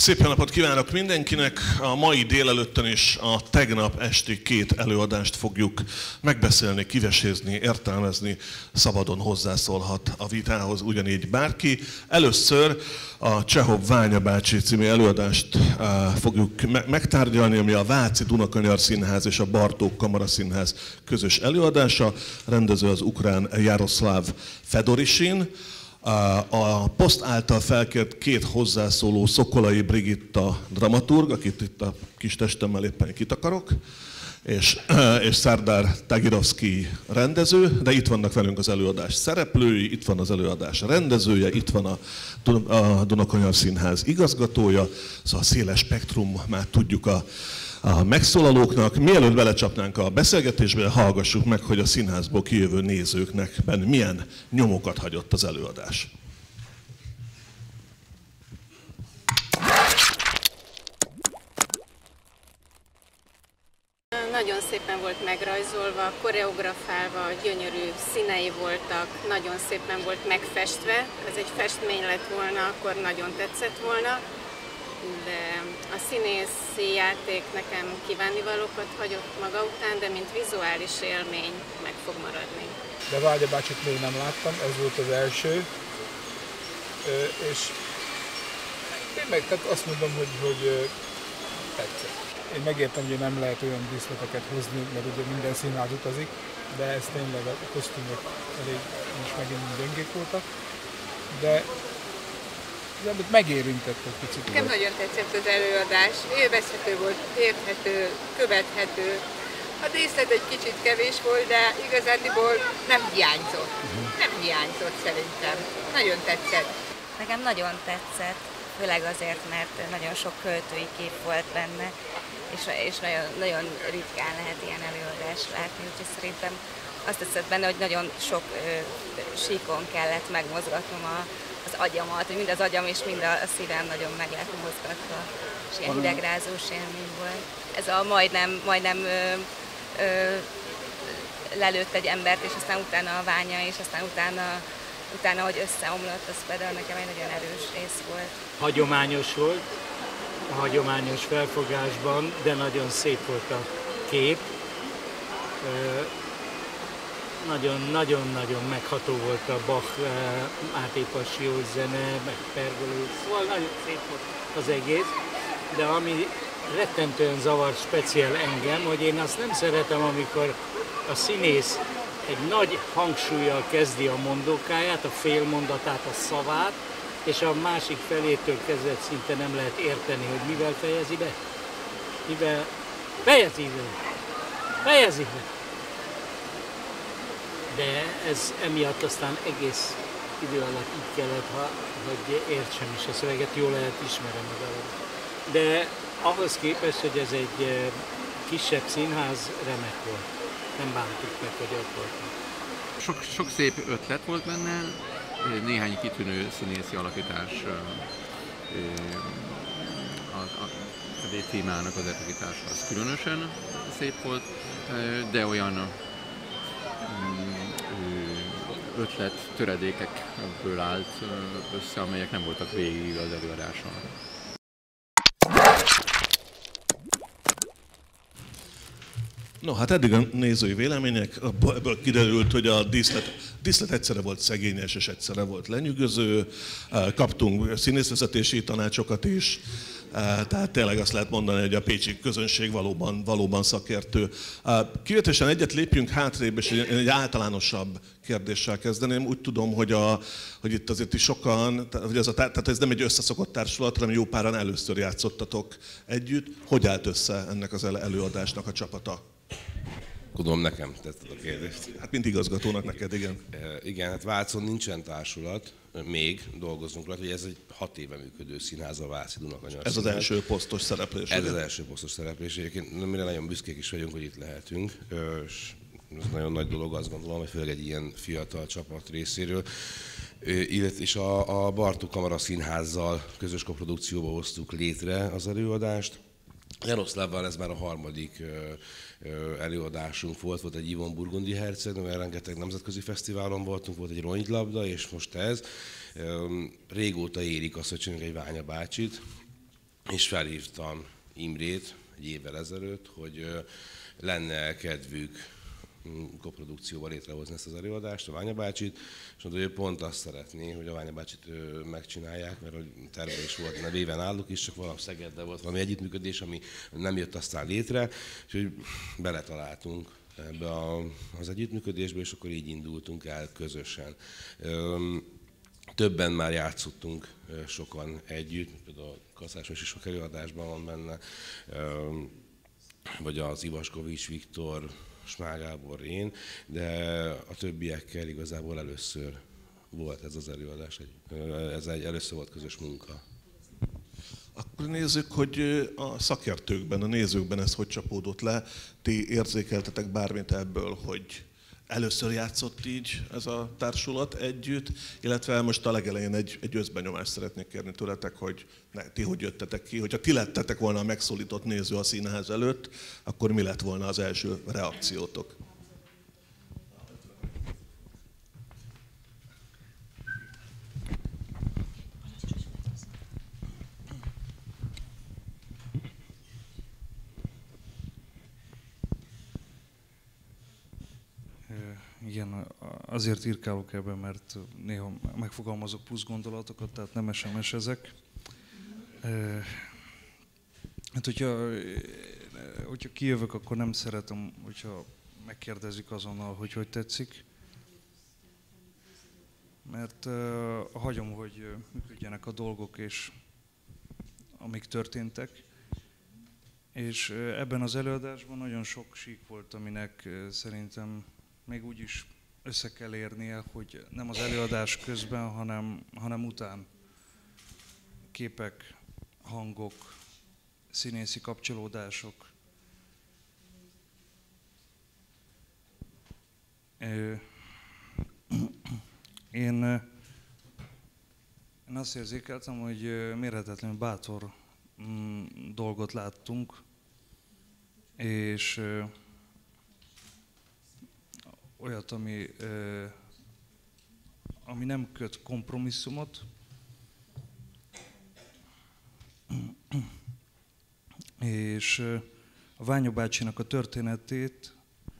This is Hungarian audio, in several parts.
Szép jó napot kívánok mindenkinek! A mai délelőttön és a tegnap esti két előadást fogjuk megbeszélni, kivesézni, értelmezni. Szabadon hozzászólhat a vitához ugyanígy bárki. Először a Csehov Ványa bácsi című előadást fogjuk megtárgyalni, ami a Váci Dunakanyar Színház és a Bartók Kamaraszínház közös előadása. Rendező az ukrán Jaroszláv Fedorisin. A Poszt által felkért két hozzászóló, Szokolai Brigitta dramaturg, akit itt a kis testemmel éppen kitakarok, és Szardár Tagirovszky rendező, de itt vannak velünk az előadás szereplői, itt van az előadás rendezője, itt van a Dunakanyar Színház igazgatója, szóval széles spektrumát tudjuk a megszólalóknak. Mielőtt belecsapnánk a beszélgetésbe, hallgassuk meg, hogy a színházból kijövő nézőknek milyen nyomokat hagyott az előadás. Nagyon szépen volt megrajzolva, koreografálva, gyönyörű színei voltak, nagyon szépen volt megfestve. Ez egy festmény lett volna, akkor nagyon tetszett volna. De a színészi játék nekem kívánnivalókat hagyott maga után, de mint vizuális élmény meg fog maradni. De Vágya bácsit még nem láttam, ez volt az első. És én meg tehát azt mondom, hogy tetszett. Én megértem, hogy nem lehet olyan díszleteket hozni, mert ugye minden színház utazik, de ez tényleg a kosztümök elég most megint gyengék voltak. De megérintett egy picit. Nekem nagyon tetszett az előadás, élvezhető volt, érthető, követhető. A díszlet egy kicsit kevés volt, de igazándiból nem hiányzott. Nem hiányzott szerintem. Nagyon tetszett. Nekem nagyon tetszett, főleg azért, mert nagyon sok költői kép volt benne, és nagyon, nagyon ritkán lehet ilyen előadást látni, úgyhogy szerintem azt tetszett benne, hogy nagyon sok síkon kellett megmozgatnom az agyamat, hogy mind az agyam és mind a szívem nagyon meg lett mozgatva, és ilyen hidegrázós élmény volt. Ez a majdnem lelőtt egy embert, és aztán utána a Ványa, és aztán utána hogy összeomlott, az például nekem egy nagyon erős rész volt. Hagyományos volt, a hagyományos felfogásban, de nagyon szép volt a kép. Nagyon-nagyon megható volt a Bach Máté Passió zene, meg Pergoló, szóval nagyon szép volt az egész, de ami rettentően zavart speciál engem, hogy én azt nem szeretem, amikor a színész egy nagy hangsúllyal kezdi a mondókáját, a félmondatát, a szavát, és a másik felétől kezdve szinte nem lehet érteni, hogy mivel fejezi be. Mivel fejezi be. De ez emiatt aztán egész idő alatt így kellett, hogy értsem is a szöveget, jól lehet ismerem a dalot. De ahhoz képest, hogy ez egy kisebb színház, remek volt. Nem bántuk meg, hogy ott voltunk. Sok szép ötlet volt benne, néhány kitűnő színészi alakítás, a témának az alakítása az különösen szép volt, de olyan ötlet töredékekből állt össze, amelyek nem voltak végig az előadáson. No, hát eddig a nézői vélemények, ebből kiderült, hogy a díszlet egyszerre volt szegényes és egyszerre volt lenyűgöző, kaptunk színészvezetési tanácsokat is, tehát tényleg azt lehet mondani, hogy a pécsi közönség valóban szakértő. Kivételesen egyet lépjünk hátrébb, és egy általánosabb kérdéssel kezdeném. Úgy tudom, hogy itt azért is sokan, tehát ez nem egy összeszokott társulat, hanem jó páran először játszottatok együtt. Hogy állt össze ennek az előadásnak a csapata? Tudom, nekem tetszett a kérdést. Hát mint igazgatónak neked, igen. Igen, hát Vácon nincsen társulat, még dolgozunk rá, hogy ez egy 6 éve működő színház, a Váci Dunakanyar Ez Színház. Az első posztos szereplés. Ez az első posztos szereplés. Egyébként mire nagyon büszkék is vagyunk, hogy itt lehetünk. És ez nagyon nagy dolog, azt gondolom, hogy főleg egy ilyen fiatal csapat részéről. És a Bartók Kamaraszínházzal közös koprodukcióba hoztuk létre az előadást. Jaroszlávval ez már a harmadik előadásunk volt egy Ivon Burgundi herceg, mert rengeteg nemzetközi fesztiválon voltunk, volt egy rongyilabda, és most ez. Régóta érik azt, hogy csináljuk egy Ványa bácsit, és felhívtam Imrét egy évvel ezelőtt, hogy lenne kedvük koprodukcióval létrehozni ezt az előadást, a Ványa bácsit, és mondta, hogy ő pont azt szeretné, hogy a Ványa bácsit megcsinálják, mert hogy terve is volt nevéven náluk is, csak valami Szegedben volt valami együttműködés, ami nem jött aztán létre, és hogy beletaláltunk ebbe az együttműködésbe, és akkor így indultunk el közösen. Többen már játszottunk sokan együtt, például a Kaszásos is sok előadásban van benne, vagy az Ivaskovics Viktor, Smál Gábor, én, de a többiekkel igazából először volt ez az előadás, először volt közös munka. Akkor nézzük, hogy a szakértőkben, a nézőkben ez hogy csapódott le. Ti érzékeltetek bármit ebből, hogy először játszott így ez a társulat együtt, illetve most a legelején egy összbenyomást szeretnék kérni tőletek, hogy ti hogy jöttetek ki. Hogyha ti lettetek volna a megszólított néző a színház előtt, akkor mi lett volna az első reakciótok? Igen, azért írkálok ebben, mert néha megfogalmazok plusz gondolatokat, tehát nem SMS-ezek. Hát hogyha kijövök, akkor nem szeretem, hogyha megkérdezik azonnal, hogy tetszik. Mert hagyom, hogy működjenek a dolgok, és amik történtek. És ebben az előadásban nagyon sok sík volt, aminek szerintem még úgy is össze kell érnie, hogy nem az előadás közben, hanem után. Képek, hangok, színészi kapcsolódások. Én azt érzékeltem, hogy mérhetetlenül bátor dolgot láttunk, és olyat, ami nem köt kompromisszumot, és a Ványa bácsinak a történetét,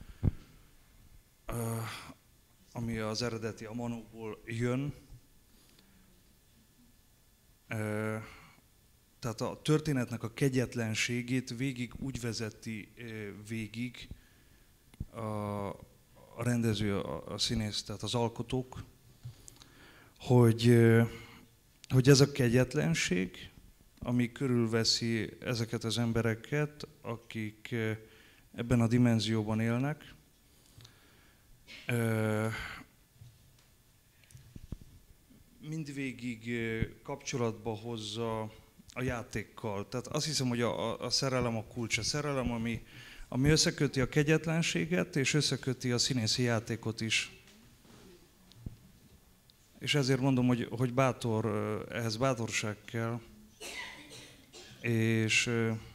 ami az eredeti a Manóból jön, tehát a történetnek a kegyetlenségét végig úgy vezeti végig a rendező, a színész, tehát az alkotók, hogy ez a kegyetlenség, ami körülveszi ezeket az embereket, akik ebben a dimenzióban élnek, mindvégig kapcsolatba hozza a játékkal. Tehát azt hiszem, hogy a szerelem a kulcs. A szerelem, ami összeköti a kegyetlenséget, és összeköti a színészi játékot is. És ezért mondom, hogy ehhez bátorság kell. És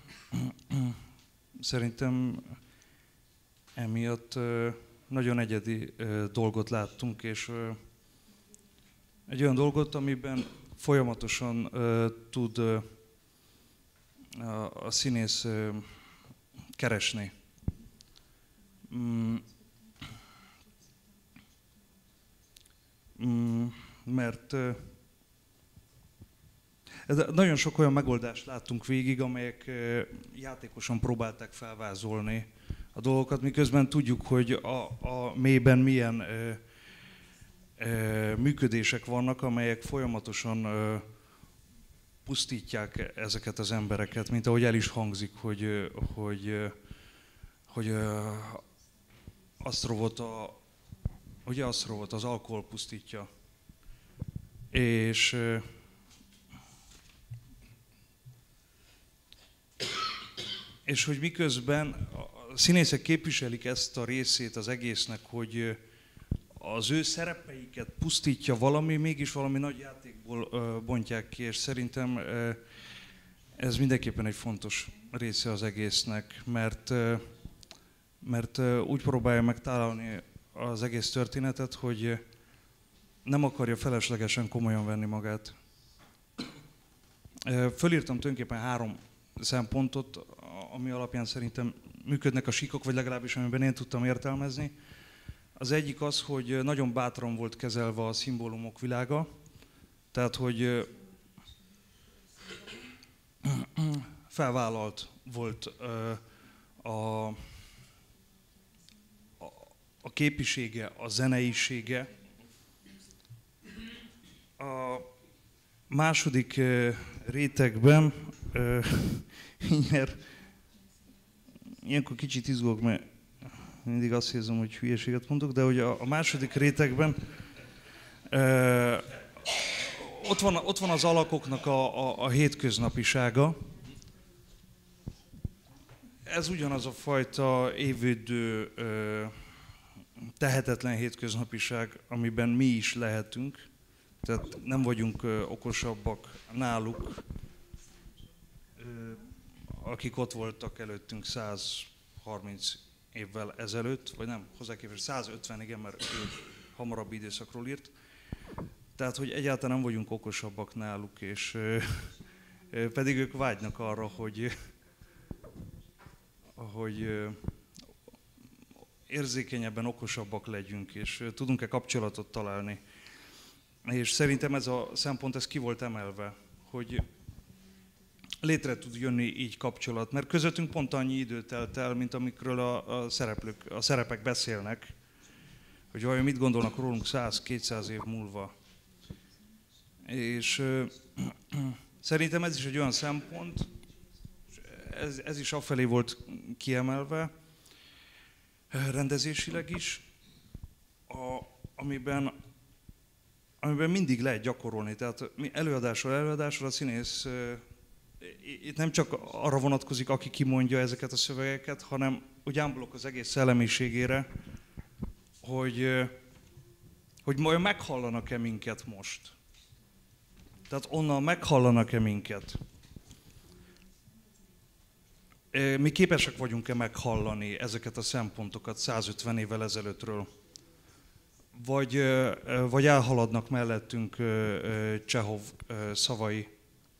szerintem emiatt nagyon egyedi dolgot láttunk, és egy olyan dolgot, amiben folyamatosan tud a színész keresni. Mert nagyon sok olyan megoldást láttunk végig, amelyek játékosan próbálták felvázolni a dolgokat, miközben tudjuk, hogy a mélyben milyen működések vannak, amelyek folyamatosan pusztítják ezeket az embereket, mint ahogy el is hangzik, hogy Asztrovot az alkohol pusztítja. És hogy miközben a színészek képviselik ezt a részét az egésznek, hogy az ő szerepeiket pusztítja valami, mégis valami nagy játékból bontják ki, és szerintem ez mindenképpen egy fontos része az egésznek, mert úgy próbálja megtalálni az egész történetet, hogy nem akarja feleslegesen komolyan venni magát. Fölírtam tulajdonképpen 3 szempontot, ami alapján szerintem működnek a síkok, vagy legalábbis amiben én tudtam értelmezni. Az egyik az, hogy nagyon bátran volt kezelve a szimbólumok világa, tehát hogy felvállalt volt a képisége, a zeneisége. A második rétegben ilyenkor kicsit izgulok, mert mindig azt érzem, hogy hülyeséget mondok, de hogy a második rétegben ott van az alakoknak a hétköznapisága. Ez ugyanaz a fajta évődő, tehetetlen hétköznapiság, amiben mi is lehetünk. Tehát nem vagyunk okosabbak náluk, akik ott voltak előttünk 130 évvel ezelőtt, vagy nem, hozzáképest 150, igen, mert ő hamarabb időszakról írt. Tehát, hogy egyáltalán nem vagyunk okosabbak náluk, és pedig ők vágynak arra, hogy érzékenyebben okosabbak legyünk, és tudunk-e kapcsolatot találni. És szerintem ez a szempont, ez ki volt emelve, hogy létre tud jönni így kapcsolat, mert közöttünk pont annyi idő telt el, mint amikről a szerepek beszélnek, hogy vajon mit gondolnak rólunk 100-200 év múlva. És szerintem ez is egy olyan szempont, ez is afelé volt kiemelve, rendezésileg is, amiben mindig lehet gyakorolni. Tehát előadásról előadásra a színész itt nem csak arra vonatkozik, aki kimondja ezeket a szövegeket, hanem úgy ámblok az egész szellemiségére, hogy majd meghallanak-e minket most. Tehát onnan meghallanak-e minket. Mi képesek vagyunk-e meghallani ezeket a szempontokat 150 évvel ezelőttről? Vagy elhaladnak mellettünk Csehov szavai?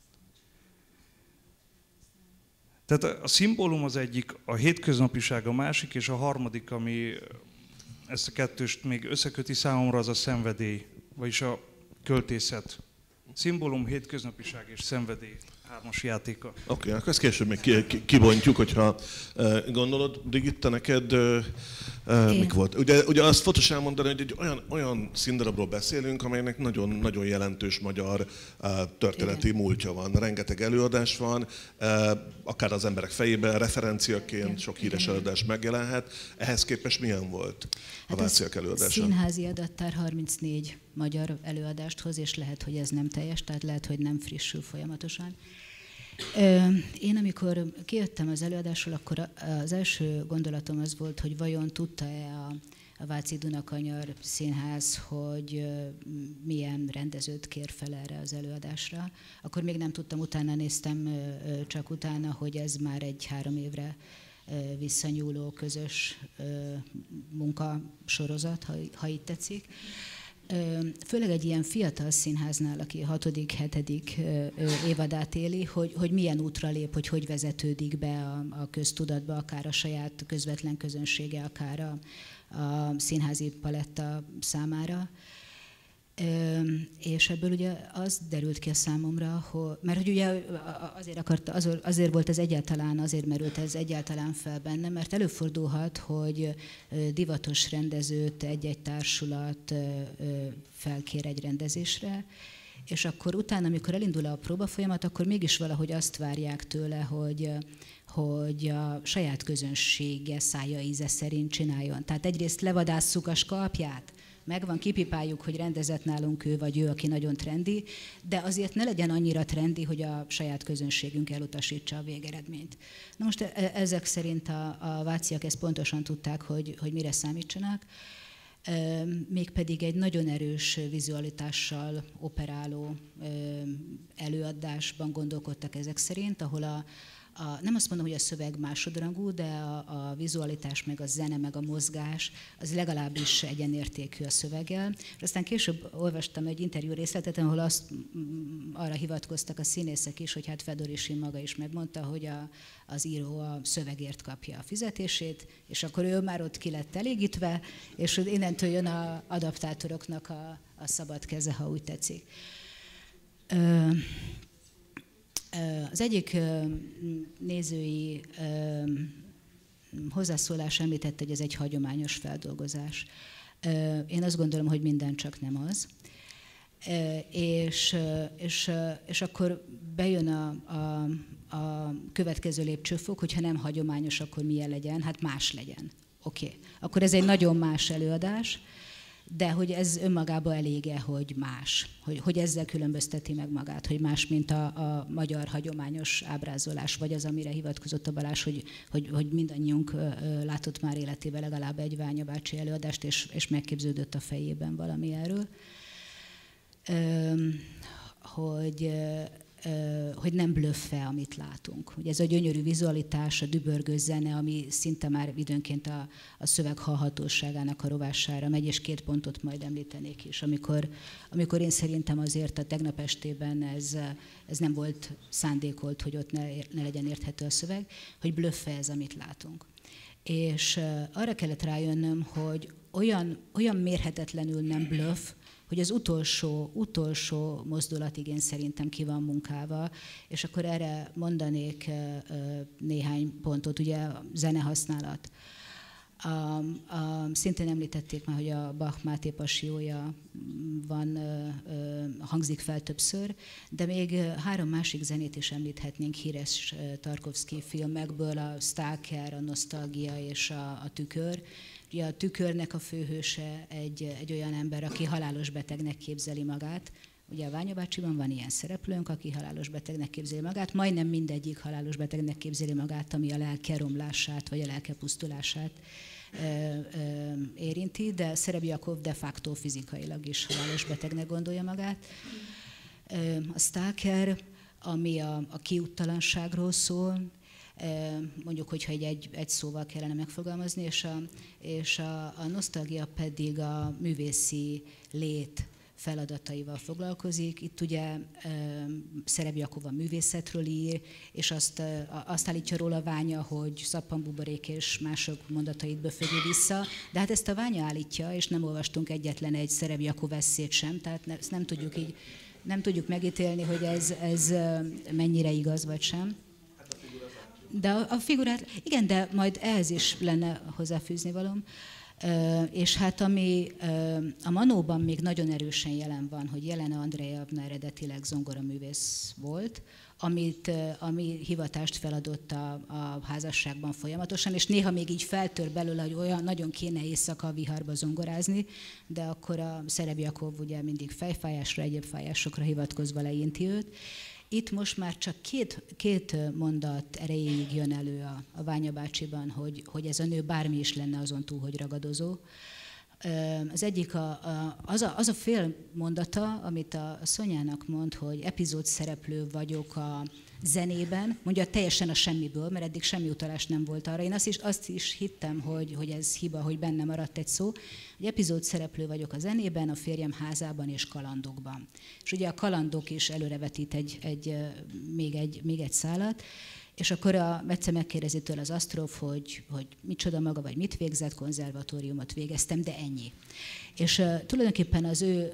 Tehát a szimbólum az egyik, a hétköznapiság a másik, és a harmadik, ami ezt a kettőst még összeköti számomra, az a szenvedély, vagyis a költészet. Szimbólum, hétköznapiság és szenvedély. 3-as játéka. Oké, akkor ezt később még kibontjuk, hogyha gondolod. Brigitta, neked mik volt? Ugye azt fontos elmondani, hogy egy olyan színdarabról beszélünk, amelynek nagyon jelentős magyar történeti múltja van. Rengeteg előadás van, akár az emberek fejében referenciaként sok híres előadás megjelenhet. Ehhez képest milyen volt a Váciak előadása? Színházi adattár 34 magyar előadást hoz, és lehet, hogy ez nem teljes, tehát lehet, hogy nem frissül folyamatosan. Én amikor kijöttem az előadásról, akkor az első gondolatom az volt, hogy vajon tudta-e a Váci Dunakanyar Színház, hogy milyen rendezőt kér fel erre az előadásra. Akkor még nem tudtam, utána néztem csak utána, hogy ez már egy 3 évre visszanyúló közös munkasorozat, ha így tetszik. Főleg egy ilyen fiatal színháznál, aki 6.-7. Évadát éli, hogy milyen útra lép, hogy vezetődik be a köztudatba, akár a saját közvetlen közönsége, akár a színházi paletta számára. És ebből ugye az derült ki a számomra, mert hogy ugye azért volt ez egyáltalán, azért merült ez egyáltalán fel benne, mert előfordulhat, hogy divatos rendezőt egy-egy társulat felkér egy rendezésre, és akkor utána, amikor elindul a próbafolyamat, akkor mégis valahogy azt várják tőle, hogy a saját közönsége szája íze szerint csináljon. Tehát egyrészt levadásszuk a skalpját, megvan, kipipáljuk, hogy rendezett nálunk ő vagy ő, aki nagyon trendi, de azért ne legyen annyira trendi, hogy a saját közönségünk elutasítsa a végeredményt. Na most ezek szerint a váciak ezt pontosan tudták, hogy mire számítsanak, mégpedig egy nagyon erős vizualitással operáló előadásban gondolkodtak ezek szerint, ahol nem azt mondom, hogy a szöveg másodrangú, de a vizualitás, meg a zene, meg a mozgás, az legalábbis egyenértékű a szöveggel. Aztán később olvastam egy interjú részletet, ahol arra hivatkoztak a színészek is, hogy hát Fedor Isin maga is megmondta, hogy az író a szövegért kapja a fizetését, és akkor ő már ott ki lett elégítve, és innentől jön az adaptátoroknak a szabad keze, ha úgy tetszik. Az egyik nézői hozzászólás említette, hogy ez egy hagyományos feldolgozás. Én azt gondolom, hogy minden csak nem az. És akkor bejön a következő lépcsőfok, hogyha nem hagyományos, akkor milyen legyen? Hát más legyen. Oké. Akkor ez egy nagyon más előadás, de hogy ez önmagában elége, hogy más, hogy ezzel különbözteti meg magát, hogy más, mint a magyar hagyományos ábrázolás, vagy az, amire hivatkozott a Balázs, hogy mindannyiunk látott már életében legalább egy Ványa bácsi előadást, és megképződött a fejében valami erről. Hogy nem blöffe, amit látunk. Ugye ez a gyönyörű vizualitás, a dübörgő zene, ami szinte már időnként a szöveg hallhatóságának a rovására megy, és 2 pontot majd említenék is. Amikor én szerintem azért a tegnap estében ez nem volt szándékolt, hogy ott ne legyen érthető a szöveg, hogy blöffe ez, amit látunk. És arra kellett rájönnöm, hogy olyan mérhetetlenül nem blöff, hogy az utolsó mozdulatig én szerintem ki van munkálva, és akkor erre mondanék néhány pontot, ugye a zenehasználat. Szintén említették már, hogy a Bach Máté Passiója hangzik fel többször, de még 3 másik zenét is említhetnénk híres Tarkovszky filmekből, a Stalker, a Nosztalgia és a Tükör. Ugye a Tükörnek a főhőse egy olyan ember, aki halálos betegnek képzeli magát. Ugye a Ványa bácsiban van ilyen szereplőnk, aki halálos betegnek képzeli magát. Majdnem mindegyik halálos betegnek képzeli magát, ami a lelke romlását vagy a lelke pusztulását érinti, de Szerebjakov de facto fizikailag is halálos betegnek gondolja magát. A Stalker, ami a kiúttalanságról szól, mondjuk, hogyha egy szóval kellene megfogalmazni, és a nosztalgia pedig a művészi lét feladataival foglalkozik. Itt ugye Szerebjakov a művészetről ír, és azt állítja róla Ványa, hogy szappanbuborék és mások mondatait böfögi vissza, de hát ezt a Ványa állítja, és nem olvastunk egyetlen egy Szerebjakov esszét sem, tehát ezt nem tudjuk megítélni, hogy ez mennyire igaz vagy sem. De a figurát, igen, de majd ehhez is lenne hozzáfűzni valóm. És hát ami a Manóban még nagyon erősen jelen van, hogy Jelena Andrejevna eredetileg zongoraművész volt, ami hivatást feladott a házasságban folyamatosan, és néha még így feltör belőle, hogy olyan nagyon kéne éjszaka a viharba zongorázni, de akkor a Szerebjakov ugye mindig fejfájásra, egyéb fájásokra hivatkozva leinti őt. Itt most már csak két mondat erejéig jön elő a Ványa bácsiban, hogy ez a nő bármi is lenne azon túl, hogy ragadozó. Az egyik az a fél mondata, amit a Szonyának mond, hogy epizód szereplő vagyok a zenében, mondja teljesen a semmiből, mert eddig semmi utalás nem volt arra. Én azt is hittem, hogy ez hiba, hogy benne maradt egy szó, hogy epizód szereplő vagyok a zenében, a férjem házában és kalandokban. És ugye a kalandok is előrevetít még egy szálat, és akkor egyszer megkérdezi tőle az asztróf, hogy micsoda maga, vagy mit végzett, konzervatóriumot végeztem, de ennyi. És tulajdonképpen az ő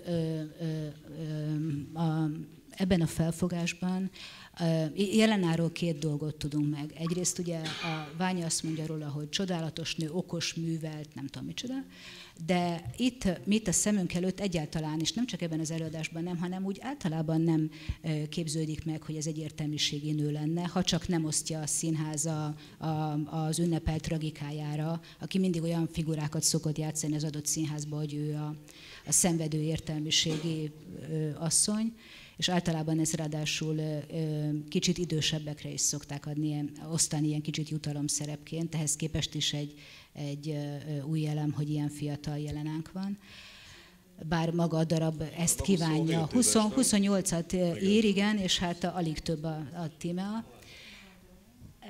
ebben a felfogásban Jelenáról 2 dolgot tudunk meg. Egyrészt ugye a Ványa azt mondja róla, hogy csodálatos nő, okos, művelt, nem tudom micsoda, de itt a szemünk előtt egyáltalán is, nem csak ebben az előadásban nem, hanem úgy általában nem képződik meg, hogy ez egy értelmiségi nő lenne, ha csak nem osztja a színház az ünnepelt tragikájára, aki mindig olyan figurákat szokott játszani az adott színházba, hogy ő a szenvedő értelmiségi asszony, és általában ez ráadásul kicsit idősebbekre is szokták osztani ilyen kicsit jutalomszerepként, ehhez képest is egy új elem, hogy ilyen fiatal Jelenánk van. Bár maga a darab ezt kívánja. 28-at ír, igen, és hát alig több a Tímea.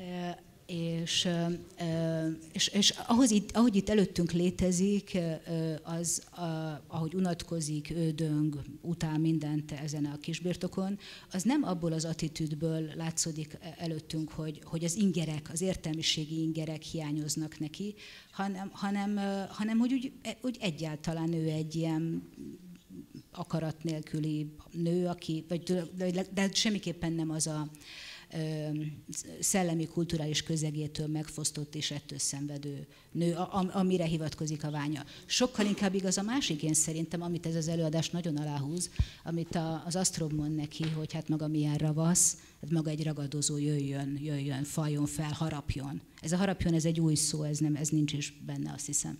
És ahogy itt előttünk létezik, ahogy unatkozik, ő döng, utál mindent ezen a kisbirtokon, az nem abból az attitűdből látszódik előttünk, hogy az ingerek, az értelmiségi ingerek hiányoznak neki, hanem hogy úgy egyáltalán ő egy ilyen akarat nélküli nő, de semmiképpen nem az a szellemi, kulturális közegétől megfosztott és ettől szenvedő nő, amire hivatkozik a Ványa. Sokkal inkább igaz a másik, én szerintem, amit ez az előadás nagyon aláhúz, amit az Asztrom mond neki, hogy hát maga milyen ravasz, hát maga egy ragadozó, jöjjön, faljon fel, harapjon. Ez a harapjon, ez egy új szó, ez nincs is benne, azt hiszem.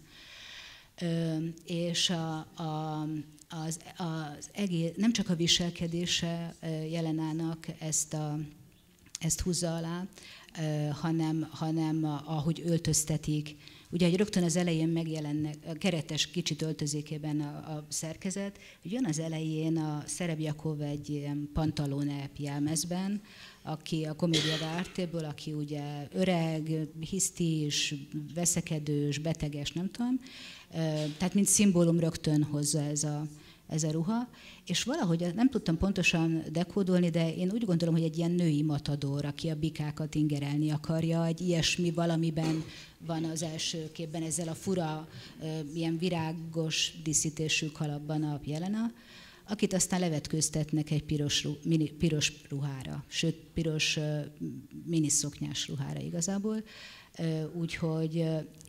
És az egész, nem csak a viselkedése Jelenának ezt húzza alá, hanem ahogy öltöztetik. Ugye, hogy rögtön az elején megjelennek, a keretes kicsit öltözékében a szerkezet, jön az elején a Szerebjakov egy ilyen pantalone jelmezben, aki a Commedia dell'artéből, aki ugye öreg, hisztis, veszekedős, beteges, nem tudom. Tehát mint szimbólum rögtön hozza ez a ruha, és valahogy nem tudtam pontosan dekódolni, de én úgy gondolom, hogy egy ilyen női matador, aki a bikákat ingerelni akarja, egy ilyesmi valamiben van az első képben ezzel a fura, ilyen virágos díszítésű kalapban a Jelena, akit aztán levetkőztetnek egy piros ruhára, sőt, piros miniszoknyás ruhára igazából, úgyhogy,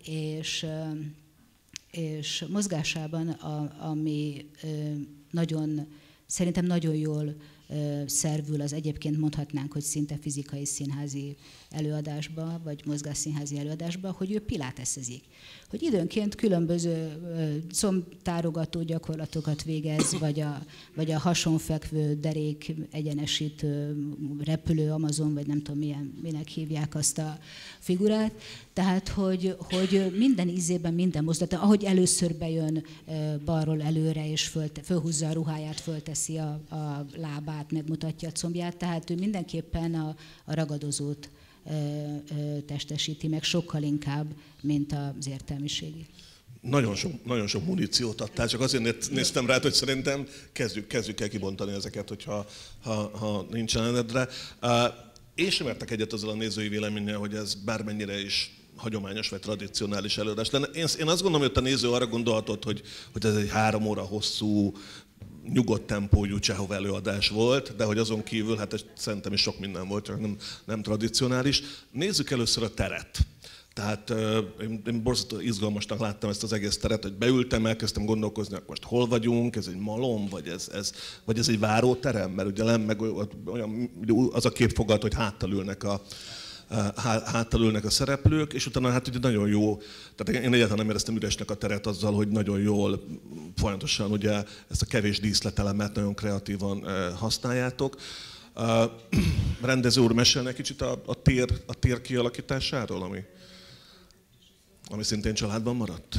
és mozgásában, ami szerintem nagyon jól szervül az egyébként mondhatnánk, hogy szinte fizikai színházi előadásba, vagy mozgásszínházi előadásba, hogy ő piláteszezik. Hogy időnként különböző combtárogató gyakorlatokat végez, vagy a hasonfekvő, derék egyenesítő, repülő Amazon, vagy nem tudom minek hívják azt a figurát. Tehát, hogy minden ízében, minden mozdulata, ahogy először bejön balról előre, és fölhúzza a ruháját, fölteszi a lábát, megmutatja a combját, tehát ő mindenképpen a ragadozót testesíti meg sokkal inkább, mint az értelmiségi. Nagyon sok muníciót adtál, csak azért néztem rá, hogy szerintem kezdjük el kibontani ezeket, hogyha nincsen edre. Én sem értek egyet azzal a nézői véleménnyel, hogy ez bármennyire is hagyományos vagy tradicionális előadás lenne. Én azt gondolom, hogy a néző arra gondolhatott, hogy ez egy 3 óra hosszú, nyugodt tempójú Csehov előadás volt, de hogy azon kívül, hát szerintem is sok minden volt, csak nem tradicionális. Nézzük először a teret. Tehát én borzasztó izgalmasnak láttam ezt az egész teret, hogy beültem, elkezdtem gondolkozni, hogy most hol vagyunk, ez egy malom, vagy ez egy váróterem, mert ugye meg olyan, az a kép fogad, hogy háttal ülnek a szereplők, és utána hát ugye nagyon jó, tehát én egyáltalán nem éreztem üresnek a teret azzal, hogy nagyon jól, folyamatosan ugye ezt a kevés díszletelemet nagyon kreatívan használjátok. Rendező úr, mesélne egy kicsit a tér kialakításáról, ami szintén családban maradt?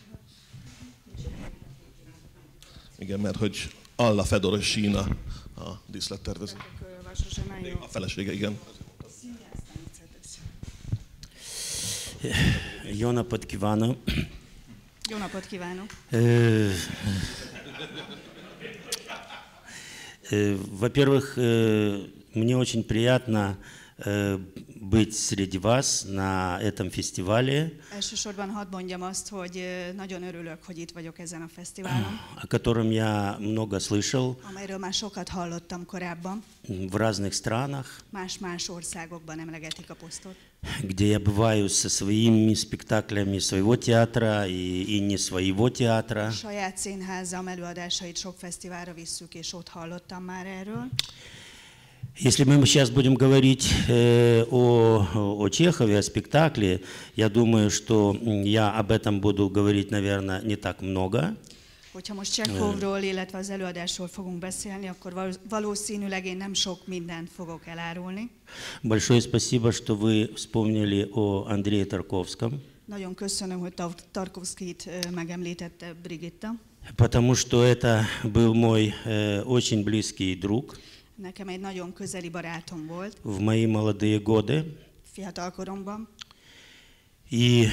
Igen, mert hogy Alla Fedorovina a díszlettervező. A felesége, igen. Jó napot kívánok! Jó napot kívánok! Во-первых, мне очень приятно быть среди вас на этом фестивале. Elsősorban hadd mondjam azt, hogy nagyon örülök, hogy itt vagyok ezen a fesztiválon. О котором я много слышал. Amelyről már sokat hallottam korábban. В разных странах. Más-más országokban emlegetik a posztot. Где я бываю со своими спектаклями своего театра и не своего театра. Saját színházam előadásait sok fesztiválra visszük, és ott hallottam már erről. Если мы сейчас будем говорить о Чехове, о спектакле, я думаю, что я об этом буду говорить, наверное, не так много. Hogyha most Csechovról, illetve az előadásról fogunk beszélni, akkor valószínűleg én nem sok mindent fogok elárulni. Большое спасибо, что вы вспомнили о Андрее Тарковском. Nagyon köszönöm, hogy Tarkovskit megemlítette Brigitta. Потому что это был мой очень близкий друг. Nekem egy nagyon közeli barátom volt. В мои молодые годы. fiatalkoromban. И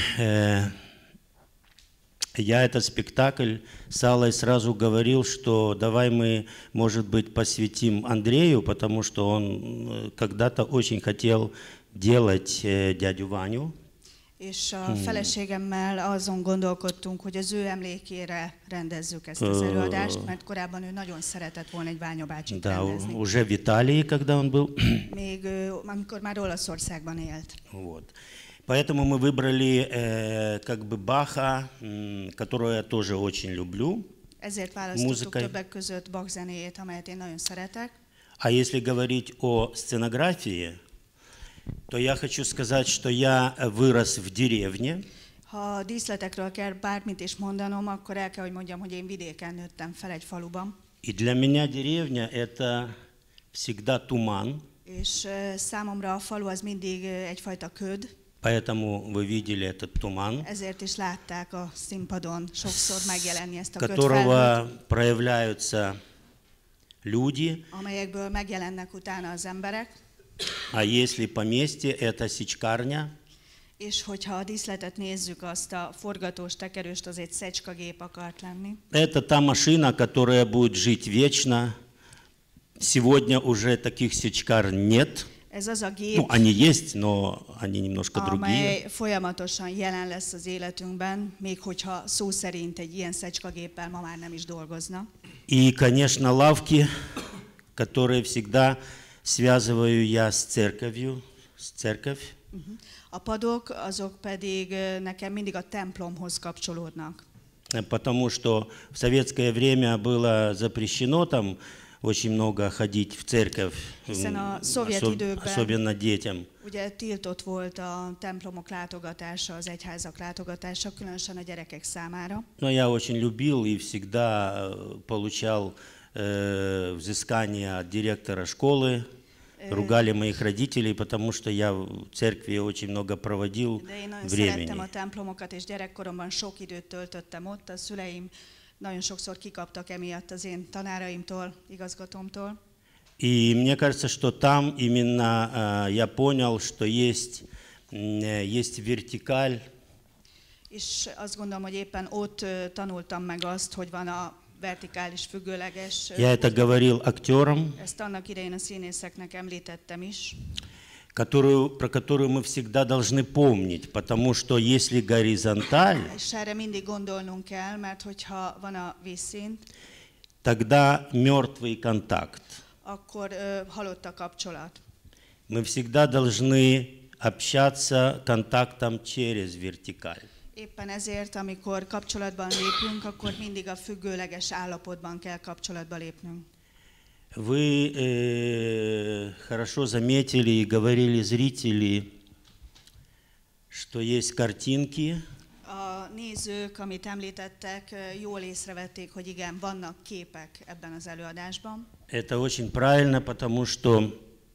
я этот спектакль с Аллой сразу говорил, что давай мы, может быть, посвятим Андрею, потому что он когда-то очень хотел делать дядю Ваню. És a feleségemmel azon gondolkodtunk, hogy az ő emlékére rendezzük ezt az előadást, mert korábban ő nagyon szeretett volna egy Ványa bácsit rendezni. Да, уже в Италии, когда он был. Még amikor már Olaszországban élt. Вот. Поэтому мы выбрали как бы Баха, которого я тоже очень люблю. Ezért választottuk többek között Bach zenéjét, amelyet én nagyon szeretek. А если говорить о сценографии, то я хочу сказать, что я вырос в деревне. Ha díszletekről kell bármit is mondanom, akkor el kell, hogy mondjam, hogy én vidéken nőttem fel egy faluban. И для меня деревня это всегда туман. És számomra a falu az mindig egyfajta köd. Поэтому вы видели этот туман, Ezért is látták a színpadon sokszor megjelenni ezt a которого проявляются люди. Amelyekből megjelennek utána az emberek. А если поместье, это сечкарня. És hogyha a díszletet nézzük, azt a forgatós tekerőst az egy szecskagép akart lenni. Это та машина, которая будет жить вечно. Сегодня уже таких сечкарн нет. Ez az a gép, Ну, они есть, но они немножко amely другие. folyamatosan jelen lesz az életünkben, még hogyha szó szerint egy ilyen szecskagéppel ma már nem is dolgozna. И, конечно, лавки, которые всегда связываю я с церковью, с церковь. A padok, azok pedig nekem mindig a templomhoz kapcsolódnak. Потому что в советское время было запрещено там очень много ходить в церковь, особенно детям. Ugye tiltott volt a templomok látogatása, az egyházak látogatása, különösen a gyerekek számára. Но я очень любил и всегда получал взыскания от директора школы. Ругали моих родителей, потому что я в церкви очень много проводил De én nagyon времени. szerettem a templomokat, és gyerekkoromban sok időt töltöttem ott. A szüleim nagyon sokszor kikaptak emiatt az én tanáraimtól, igazgatómtól. И мне кажется, что там именно я понял, что есть вертикаль. És azt gondolom, hogy éppen ott tanultam meg azt, hogy van a vertikális, függőleges. Я это говорил актерам, Ezt annak idején a színészeknek említettem is. про которую мы всегда должны помнить, потому что если горизонталь, És erre mindig gondolnunk kell, mert hogyha van a vízszint, тогда мертвый контакт. akkor halott a kapcsolat. Мы всегда должны общаться контактом через вертикаль. Éppen ezért, amikor kapcsolatban lépünk, akkor mindig a függőleges állapotban kell kapcsolatba lépnünk. Вы хорошо заметили и говорили зрители, что есть картинки. A nézők, amit említettek, jól észrevették, hogy igen, vannak képek ebben az előadásban. Это очень правильно, потому что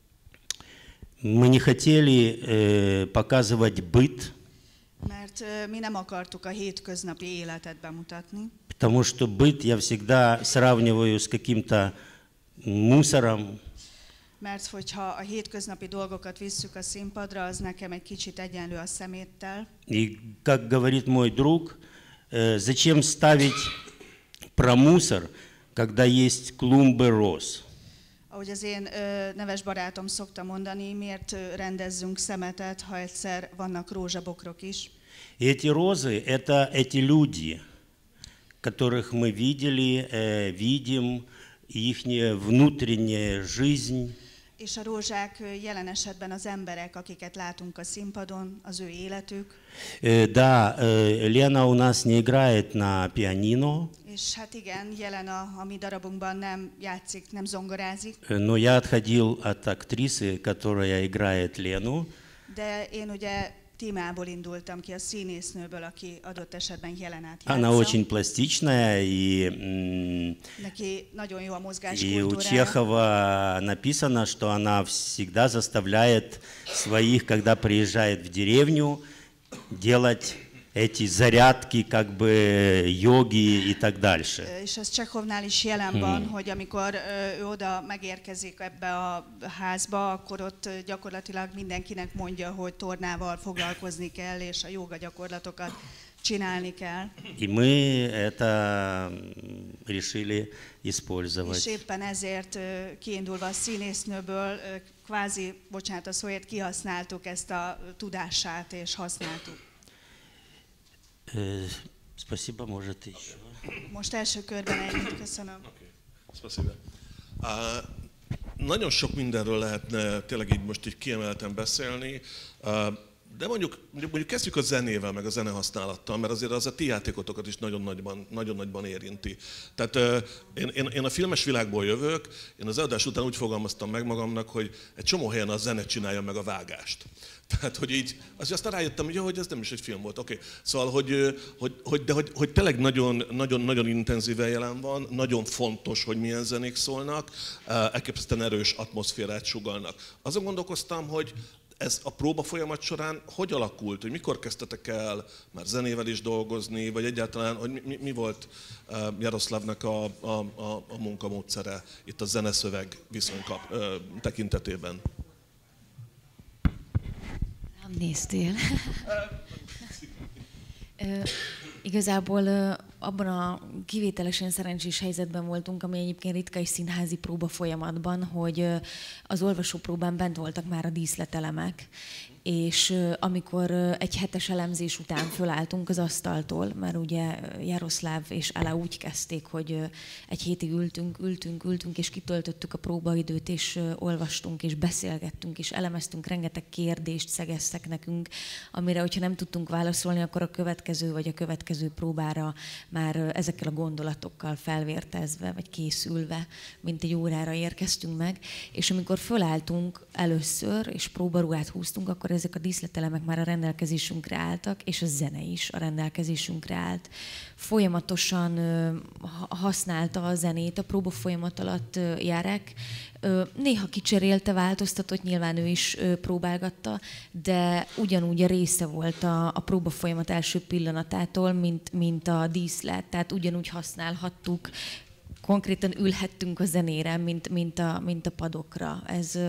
мы не хотели показывать быт. Mert mi nem akartuk a hétköznapi életet bemutatni. Потому что быт я всегда сравниваю с каким-то мусором. Mert hogyha a hétköznapi dolgokat visszük a színpadra, az nekem egy kicsit egyenlő a szeméttel. И как говорит мой друг, зачем ставить про мусор, когда есть клумбы роз? Ahogy az én neves barátom szokta mondani, miért rendezzünk szemetet, ha egyszer vannak rózsabokrok is. Эти розы – это эти люди, которых мы видели, видим, их внутренняя жизнь. És a rózsák jelen esetben az emberek, akiket látunk a színpadon, az ő életük. Да, Лена у нас не играет на пианино. És hát igen, jelen a mi darabunkban nem játszik, nem zongorázik. Но я отходил от актрисы, которая играет Лену. De én ugye Tímából indultam ki, a színésznőből, aki adott esetben Jelenát Она játsza. очень пластичная, Neki nagyon jó a и у mozgáskultúrája. Чехова написано, что она всегда заставляет своих, когда приезжает в деревню, делать эти зарядки, как бы йоги и так дальше. És ez Csekhovnál is jelen van, hogy amikor ő oda megérkezik ebbe a házba, akkor ott gyakorlatilag mindenkinek mondja, hogy tornával foglalkozni kell, és a jóga gyakorlatokat csinálni kell. И мы это решили использовать. És éppen ezért kiindulva a színésznőből kvázi, bocsánat a szóért, kihasználtuk ezt a tudását és használtuk. Спасибо, может еще. Most első körben ennyit, köszönöm. Spasibo. Nagyon sok mindenről lehetne tényleg így most így kiemelten beszélni, de mondjuk kezdjük a zenével, meg a zenehasználattal, mert azért az a ti játékotokat is nagyon nagyban érinti. Tehát én a filmes világból jövök, én az előadás után úgy fogalmaztam meg magamnak, hogy egy csomó helyen a zene csinálja meg a vágást. Tehát, hogy így, aztán rájöttem, hogy, hogy ez nem is egy film volt, oké. Szóval, hogy tényleg nagyon intenzíven jelen van, nagyon fontos, hogy milyen zenék szólnak, elképesztően erős atmoszférát sugallnak. Azon gondolkoztam, hogy ez a próba folyamat során hogy alakult, hogy mikor kezdtetek el már zenével is dolgozni, vagy egyáltalán, hogy mi volt Jaroszlávnak a munkamódszere itt a zeneszöveg viszony tekintetében? Nem néztél. Igazából abban a kivételesen szerencsés helyzetben voltunk, ami egyébként ritka és színházi próba folyamatban, hogy az olvasópróbán bent voltak már a díszletelemek, és amikor egy hetes elemzés után fölálltunk az asztaltól, mert ugye Jaroszláv és Ala úgy kezdték, hogy egy hétig ültünk, és kitöltöttük a próbaidőt, és olvastunk, és beszélgettünk, és elemeztünk, rengeteg kérdést szegeztek nekünk, amire, hogyha nem tudtunk válaszolni, akkor a következő vagy a következő próbára már ezekkel a gondolatokkal felvértezve, vagy készülve, mint egy órára érkeztünk meg, és amikor fölálltunk először, és próbaruhát húztunk, akkor ezek a díszletelemek már a rendelkezésünkre álltak, és a zene is a rendelkezésünkre állt. Folyamatosan használta a zenét a próba folyamat alatt Jarek. Néha kicserélte, változtatott, nyilván ő is próbálgatta, de ugyanúgy a része volt a próba folyamat első pillanatától, mint a díszlet, tehát ugyanúgy használhattuk, konkrétan ülhettünk a zenére, mint a padokra.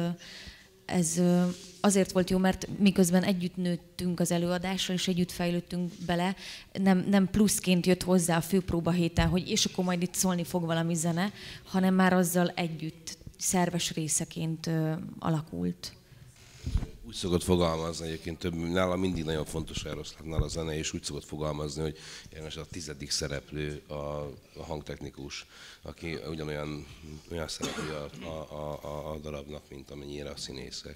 Ez azért volt jó, mert miközben együtt nőttünk az előadással, és együtt fejlődtünk bele, nem pluszként jött hozzá a főpróba héten, hogy és akkor majd itt szólni fog valami zene, hanem már azzal együtt szerves részeként alakult. Úgy szokott fogalmazni egyébként, nála mindig nagyon fontos Jaroszlávnál a zene, és úgy szokott fogalmazni, hogy a 10. szereplő a hangtechnikus, aki ugyanolyan szereplő a darabnak, mint amennyire a színészek.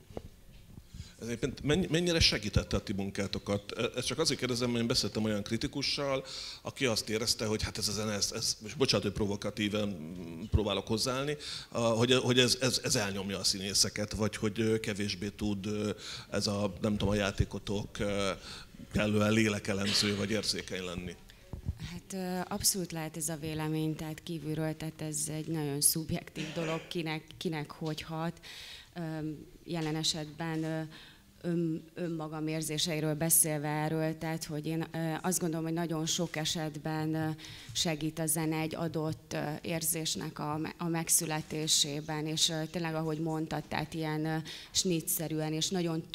Ez egyébként mennyire segítette a ti munkátokat? Ezt csak azért kérdezem, mert én beszéltem olyan kritikussal, aki azt érezte, hogy hát ez a zene, és bocsánat, hogy provokatíven próbálok hozzáállni, hogy ez elnyomja a színészeket, vagy hogy kevésbé tud ez a, nem tudom, a játékotok kellően lélekelemző, vagy érzékeny lenni. Hát abszolút lehet ez a vélemény, tehát kívülről, tehát ez egy nagyon szubjektív dolog, kinek hogy hat. Jelen esetben önmagam érzéseiről beszélve erről, tehát hogy én azt gondolom, hogy nagyon sok esetben segít a zene egy adott érzésnek a megszületésében, és tényleg, ahogy mondtad, tehát ilyen snittszerűen és nagyon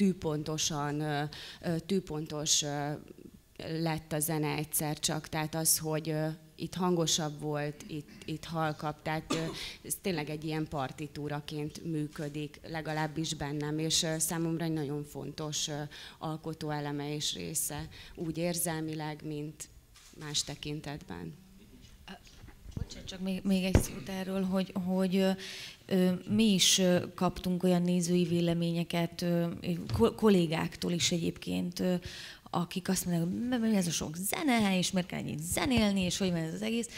tűpontos lett a zene egyszer csak, tehát az, hogy itt hangosabb volt, itt halkabb, tehát ez tényleg egy ilyen partitúraként működik, legalábbis bennem, és számomra egy nagyon fontos alkotóeleme és része, úgy érzelmileg, mint más tekintetben. Bocsánat, csak még egy szót erről, hogy mi is kaptunk olyan nézői véleményeket, kollégáktól is egyébként, akik azt mondják, hogy mi ez a sok zene, és miért kell ennyit zenélni, és hogy van ez az egész.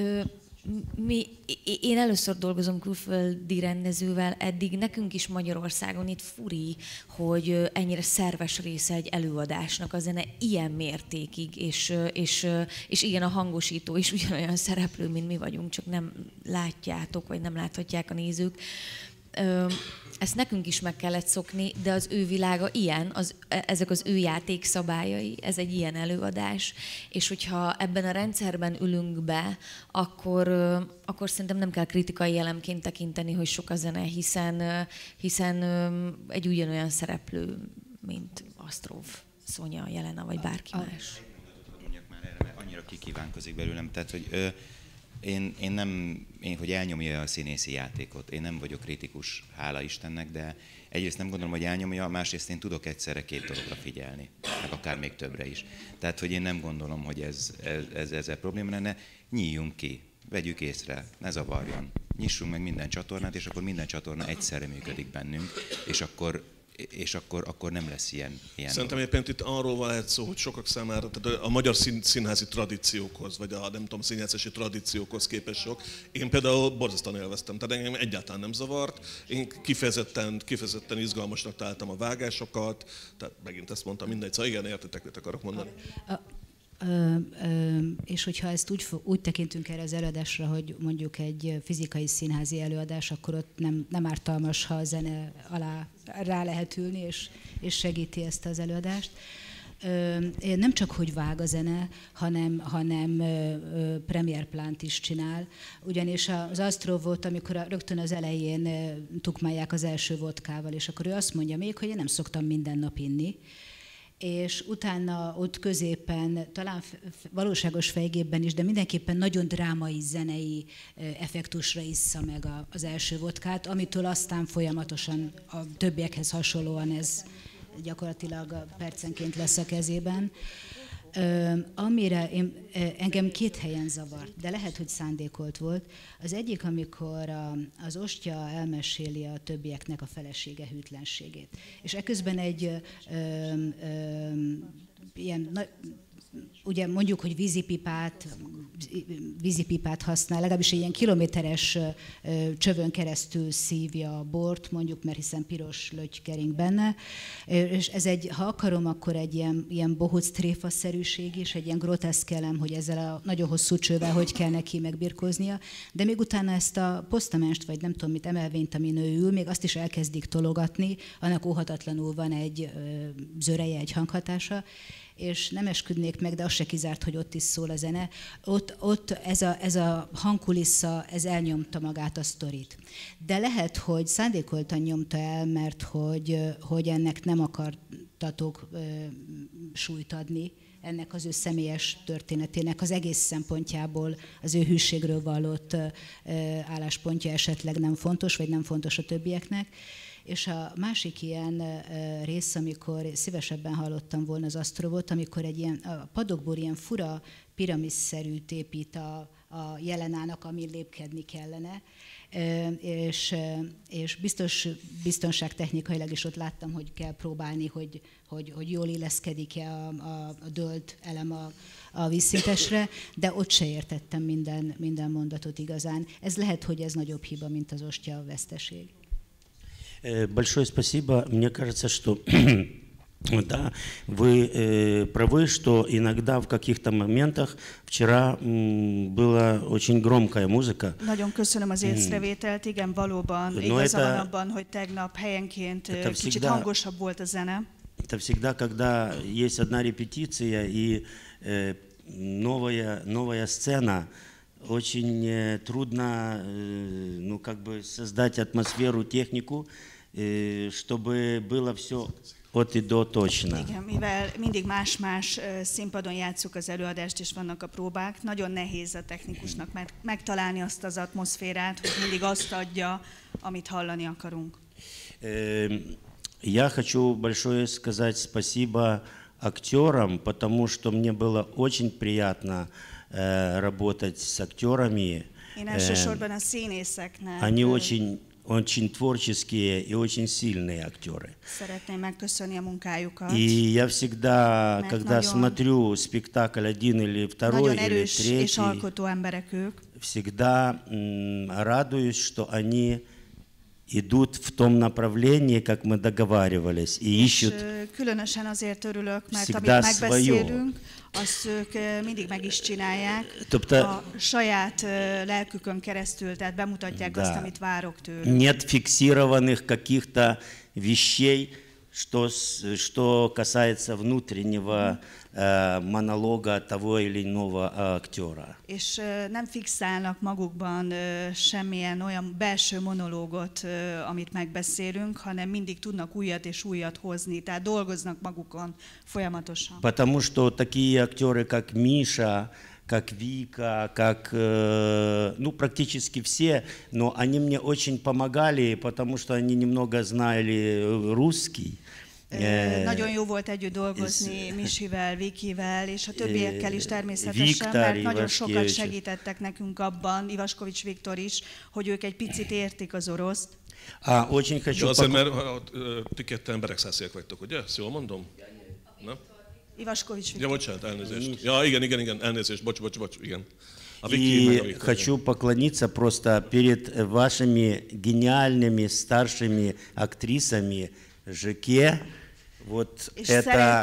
Én először dolgozom külföldi rendezővel, eddig nekünk is Magyarországon itt furi, hogy ennyire szerves része egy előadásnak a zene ilyen mértékig, és igen, a hangosító is ugyanolyan szereplő, mint mi vagyunk, csak nem látjátok, vagy nem láthatják a nézők. ezt nekünk is meg kellett szokni, de az ő világa ilyen, ezek az ő játékszabályai, ez egy ilyen előadás, és hogyha ebben a rendszerben ülünk be, akkor szerintem nem kell kritikai elemként tekinteni, hogy sok a zene, hiszen egy ugyanolyan szereplő, mint Asztrov, Szonya, Jelena, vagy bárki más. Mondjak már erre, mert annyira kikívánkozik belőlem, tehát, hogy hogy elnyomja a színészi játékot. Én nem vagyok kritikus, hála Istennek, de egyrészt nem gondolom, hogy elnyomja, másrészt én tudok egyszerre két dologra figyelni, meg akár még többre is. Tehát, hogy én nem gondolom, hogy ezzel probléma lenne. Nyíljunk ki, vegyük észre, ne zavarjon. Nyissunk meg minden csatornát, és akkor minden csatorna egyszerre működik bennünk, és akkor nem lesz ilyen. Szerintem éppen itt arról lehet szó, hogy sokak számára, tehát a magyar színházi tradíciókhoz, vagy a nem tudom, színjátszási tradíciókhoz képest sok. Én például borzasztóan élveztem, tehát engem egyáltalán nem zavart. Én kifejezetten izgalmasnak találtam a vágásokat, tehát megint ezt mondtam, mindegy, szóval igen, értitek, mit akarok mondani. És hogyha ezt úgy tekintünk erre az előadásra, hogy mondjuk egy fizikai színházi előadás, akkor ott nem ártalmas, ha a zene alá rá lehet ülni, és segíti ezt az előadást. Nem csak, hogy vág a zene, hanem premier plánt is csinál. Ugyanis az Asztrov volt, amikor rögtön az elején tukmálják az első vodkával, és akkor ő azt mondja még, hogy én nem szoktam minden nap inni. És utána ott középen, talán valóságos fejgépben is, de mindenképpen nagyon drámai, zenei effektusra issza meg az első vodkát, amitől aztán folyamatosan a többiekhez hasonlóan ez gyakorlatilag percenként lesz a kezében. Amire engem két helyen zavart, de lehet, hogy szándékolt volt. Az egyik, amikor az ostya elmeséli a többieknek a felesége hűtlenségét. És eközben egy ilyen, ugye mondjuk, hogy vízipipát használ, legalábbis egy ilyen kilométeres csövön keresztül szívja a bort, mondjuk, mert hiszen piros löty kering benne, és ez ha akarom, akkor egy ilyen bohóc tréfaszerűség is, egy ilyen groteszk elem, hogy ezzel a nagyon hosszú csővel hogy kell neki megbirkóznia, de még utána ezt a posztamenst, vagy nem tudom mit, emelvényt, amin ő ül, még azt is elkezdik tologatni, annak óhatatlanul van egy zöreje, egy hanghatása, és nem esküdnék meg, de az se kizárt, hogy ott is szól a zene. Ott ez a hangkulissza, ez elnyomta magát a sztorit. De lehet, hogy szándékoltan nyomta el, mert hogy ennek nem akartatok súlyt adni, ennek az ő személyes történetének az egész szempontjából az ő hűségről vallott álláspontja esetleg nem fontos, vagy nem fontos a többieknek. És a másik ilyen rész, amikor szívesebben hallottam volna az Asztrovot, amikor a padokból ilyen fura piramisszerűt épít a Jelenának, amin lépkedni kellene, és biztonságtechnikailag is ott láttam, hogy kell próbálni, hogy jól illeszkedik-e a dölt elem a vízszintesre, de ott se értettem minden mondatot igazán. Ez lehet, hogy ez nagyobb hiba, mint az ostya veszteség. Большое спасибо. Мне кажется, что да, вы правы, что иногда в каких-то моментах вчера была очень громкая музыка. Nagyon köszönöm az észrevételt, igen, valóban igaza van abban, hogy tegnap helyenként kicsit hangosabb volt a zene. Это всегда, когда есть одна репетиция и новая сцена, очень трудно, ну, как бы создать атмосферу, технику, чтобы было все от и до точно. Igen, mivel mindig más-más színpadon játsszuk az előadást, és vannak a próbák, nagyon nehéz a technikusnak megtalálni azt az atmoszférát, hogy mindig azt adja, amit hallani akarunk. Я хочу большое сказать спасибо актерам, потому что мне было очень приятно работать с актерами. Они очень творческие и очень сильные актеры. И я всегда, когда смотрю спектакль один или второй или третий, всегда радуюсь, что они идут в том направлении, как мы договаривались, и ищут különösen azért örülök, mert amit всегда megbeszélünk, azt ők mindig meg is csinálják a saját lelkükön keresztül, tehát bemutatják azt, amit várok tőlük. Нет фиксированных каких-то вещей, что касается внутреннего монолога того или иного актера. És nem fixálnak magukban semmilyen olyan belső monológot, amit megbeszélünk, hanem mindig tudnak újat és újat hozni, tehát dolgoznak magukon folyamatosan. Потому что такие актеры, как Миша, как Вика, как, ну, практически все, но они мне очень помогали, потому что они немного знали русский. Nagyon jó volt együtt dolgozni Misivel, Vikivel, és a többiekkel is természetesen, mert nagyon sokat segítettek nekünk abban, Ivaskovics Viktor is, hogy ők egy picit értik az oroszt. Очень хочу... Azért, mert ti ketten emberek vagytok, ugye? Ezt jól mondom? Nem? Ivaskovics Viktor. Ja, bocsánat, elnézést. Ja, igen, elnézést, bocs, igen. И хочу поклониться просто перед вашими гениальными старшими актрисами, Жеке, вот это,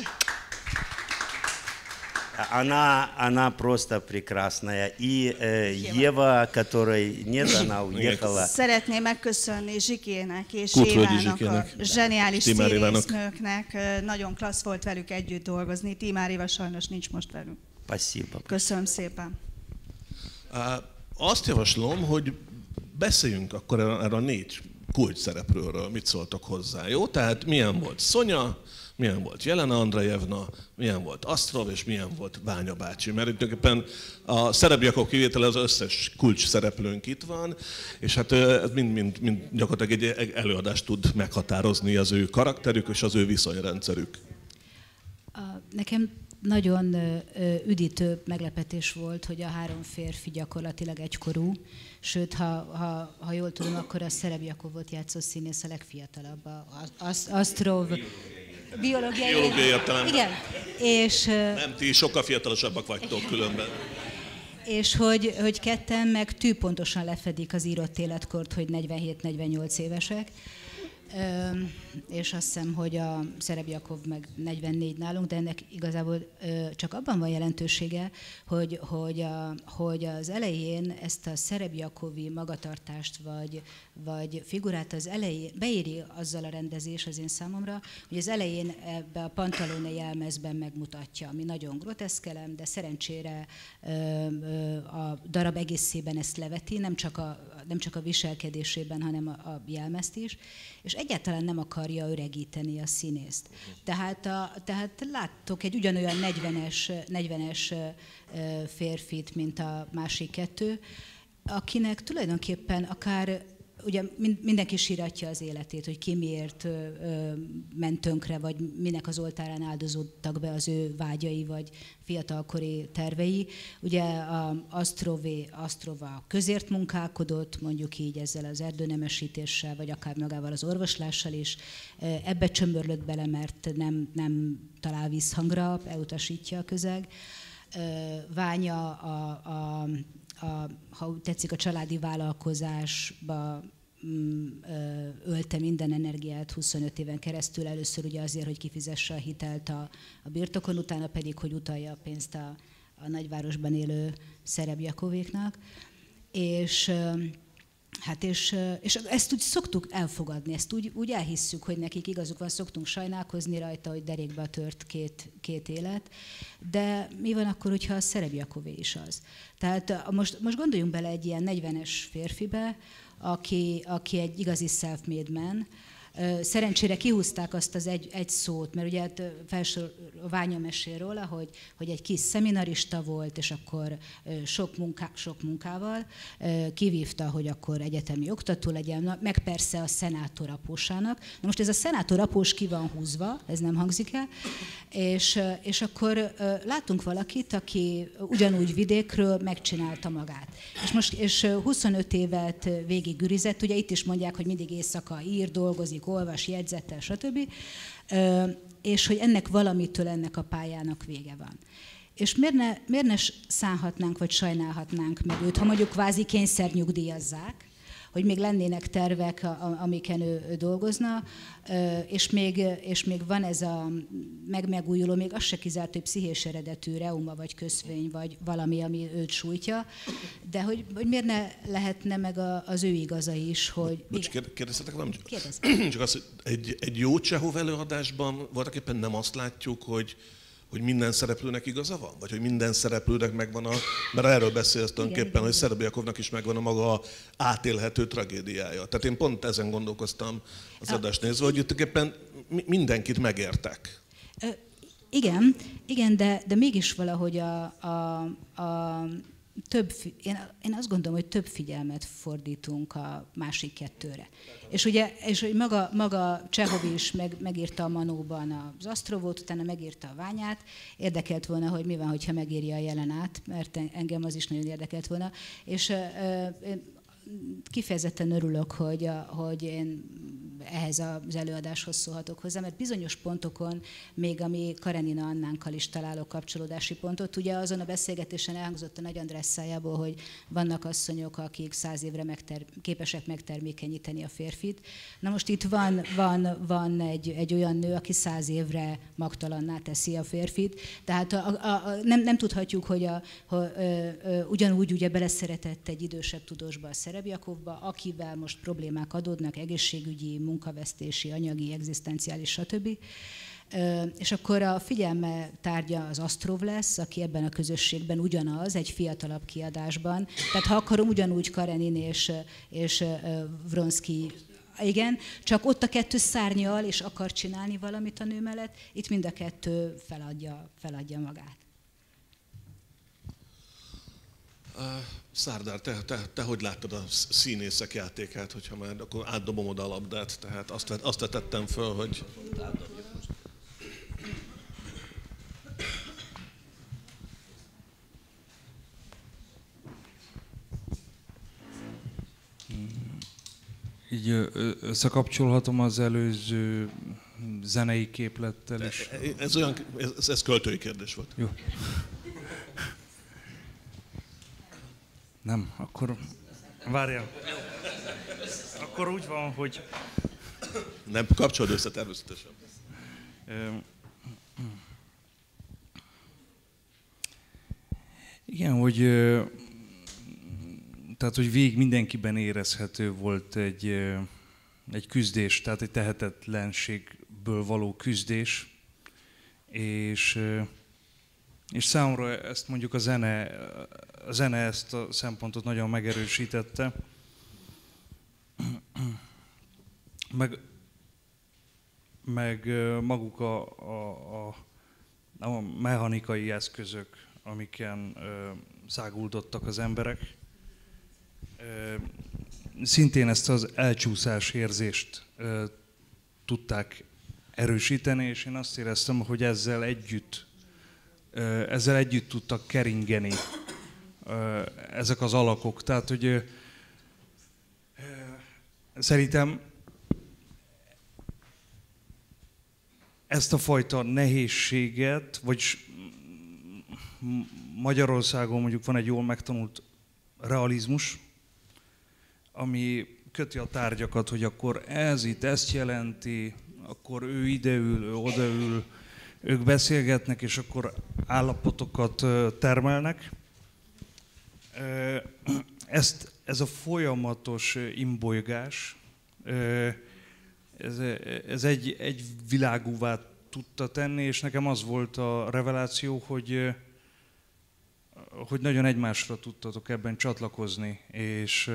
она просто прекрасная. И Ева, которой нет, она уехала. Szeretném megköszönni Zsikének és Évának, a zseniális színésznőknek. Nagyon klassz volt velük együtt dolgozni. Tímár Éva sajnos nincs most velünk. Спасибо. Köszönöm szépen. Azt javaslom, hogy beszéljünk akkor erre a 4 kulcs szereplőről, mit szóltak hozzá, jó? Tehát milyen volt Szonya, milyen volt Jelena Andrejevna, milyen volt Asztrov, és milyen volt Ványa bácsi. Mert tulajdonképpen a Szerebjakov kivétele az összes kulcs szereplőnk itt van, és hát ez mind gyakorlatilag egy előadást tud meghatározni az ő karakterük és az ő viszonyrendszerük. Nekem nagyon üdítő meglepetés volt, hogy a 3 férfi gyakorlatilag egykorú, sőt, ha jól tudom, akkor a Szerebjakovot játszó színész a legfiatalabb, Asztrov. Biológiai értelemben. Igen. És, nem, ti sokkal fiatalosabbak vagytok különben. És hogy ketten meg tűpontosan lefedik az írott életkort, hogy 47-48 évesek. És azt hiszem, hogy a Szerebjakov meg 44 nálunk, de ennek igazából csak abban van jelentősége, hogy az elején ezt a Szerebjakovi magatartást vagy figurát az elején beéri azzal a rendezés az én számomra, hogy az elején ebbe a Pantalone jelmezben megmutatja, ami nagyon groteszk elem, de szerencsére a darab egészében ezt leveti, nem csak a viselkedésében, hanem a jelmezt is, és egyáltalán nem akarja öregíteni a színészt. Tehát láttok egy ugyanolyan 40-es férfit, mint a másik 2, akinek tulajdonképpen akár ugye mindenki síratja az életét, hogy ki miért ment tönkre, vagy minek az oltárán áldozódtak be az ő vágyai, vagy fiatalkori tervei. Ugye Asztrova közért munkálkodott, mondjuk így ezzel az erdőnemesítéssel, vagy akár magával az orvoslással is. Ebbe csömbörlött bele, mert nem talál visszhangra, elutasítja a közeg. Ványa ha tetszik, a családi vállalkozásba ölte minden energiát 25 éven keresztül, először ugye azért, hogy kifizesse a hitelt a birtokon, utána pedig, hogy utalja a pénzt a nagyvárosban élő Szerebjakovéknak. És ezt úgy szoktuk elfogadni, ezt úgy elhisszük, hogy nekik igazuk van, szoktunk sajnálkozni rajta, hogy derékbe tört két élet, de mi van akkor, hogyha a Szerebjakové is az? Tehát most gondoljunk bele egy ilyen 40-es férfibe, aki egy igazi self-made man. Szerencsére kihúzták azt az egy szót, mert ugye a Ványa mesél róla, hogy egy kis szeminarista volt, és akkor sok munkával kivívta, hogy akkor egyetemi oktató legyen, meg persze a szenátor apósának. Na most ez a szenátor após ki van húzva, ez nem hangzik el, és akkor látunk valakit, aki ugyanúgy vidékről megcsinálta magát. És 25 évet végig gürizett, ugye itt is mondják, hogy mindig éjszaka ír, dolgozik, olvas, jegyzettel, stb. És hogy ennek valamitől ennek a pályának vége van. És miért ne szánhatnánk, vagy sajnálhatnánk meg őt, ha mondjuk kvázi kényszernyugdíjazzák, hogy még lennének tervek, amiken ő dolgozna, és még van ez a megújuló, még az se kizárt, hogy pszichés eredetű reuma vagy köszvény, vagy valami, ami őt sújtja, de hogy miért ne lehetne meg az ő igaza is, hogy... Bocs, kérdeztetek valamit? Kérdezz. Csak az, hogy egy jó Csehov előadásban voltak éppen nem azt látjuk, hogy minden szereplőnek igaza van? Vagy hogy minden szereplőnek megvan mert erről beszélsz tulajdonképpen, hogy Szerbiakovnak is megvan a maga átélhető tragédiája. Tehát én pont ezen gondolkoztam az adást nézve, hogy tulajdonképpen mindenkit megértek. Igen, de mégis valahogy én azt gondolom, hogy több figyelmet fordítunk a másik kettőre. És hogy maga Csehov is megírta a Manóban az Asztrovót, utána megírta a Ványát. Érdekelt volna, hogy mi van, hogyha megírja a Jelenát, mert engem az is nagyon érdekelt volna. És kifejezetten örülök, hogy én ehhez az előadáshoz szólhatok hozzá, mert bizonyos pontokon, még ami Karenina Annánkkal is találok kapcsolódási pontot, ugye azon a beszélgetésen elhangzott a Nagy András szájából, hogy vannak asszonyok, akik 100 évre képesek megtermékenyíteni a férfit. Na most itt van egy olyan nő, aki 100 évre magtalanná teszi a férfit, tehát nem tudhatjuk, hogy ugyanúgy ugye beleszeretett egy idősebb tudósba, a Szerebjakovba, akivel most problémák adódnak, egészségügyi, munkavesztési, anyagi, egzisztenciális, stb. És akkor a figyelme tárgya az Asztrov lesz, aki ebben a közösségben ugyanaz, egy fiatalabb kiadásban. Tehát ha akarom, ugyanúgy Karenin és Vronszky, igen, csak ott a kettő szárnyal, és akar csinálni valamit a nő mellett, itt mind a kettő feladja magát. Szárdár, te hogy láttad a színészek játékát, hogyha már akkor átdobom oda a labdát, tehát azt vetettem föl, hogy... Így összekapcsolhatom az előző zenei képlettel is. Ez költői kérdés volt. Jó. Nem, akkor várjál. Akkor úgy van, hogy... Nem kapcsolod össze természetesen. Igen, hogy... Tehát, hogy végig mindenkiben érezhető volt egy küzdés, tehát egy tehetetlenségből való küzdés, és számomra ezt mondjuk a zene ezt a szempontot nagyon megerősítette, meg maguk a mechanikai eszközök, amiken száguldottak az emberek, szintén ezt az elcsúszás érzést tudták erősíteni, és én azt éreztem, hogy ezzel együtt tudtak keringeni ezek az alakok. Tehát, hogy szerintem ezt a fajta nehézséget, vagy Magyarországon mondjuk van egy jól megtanult realizmus, ami köti a tárgyakat, hogy akkor ez itt ezt jelenti, akkor ő ideül, ő odaül, ők beszélgetnek, és akkor állapotokat termelnek. Ez a folyamatos imbolygás, ez egy világúvá tudta tenni, és nekem az volt a reveláció, hogy nagyon egymásra tudtatok ebben csatlakozni, és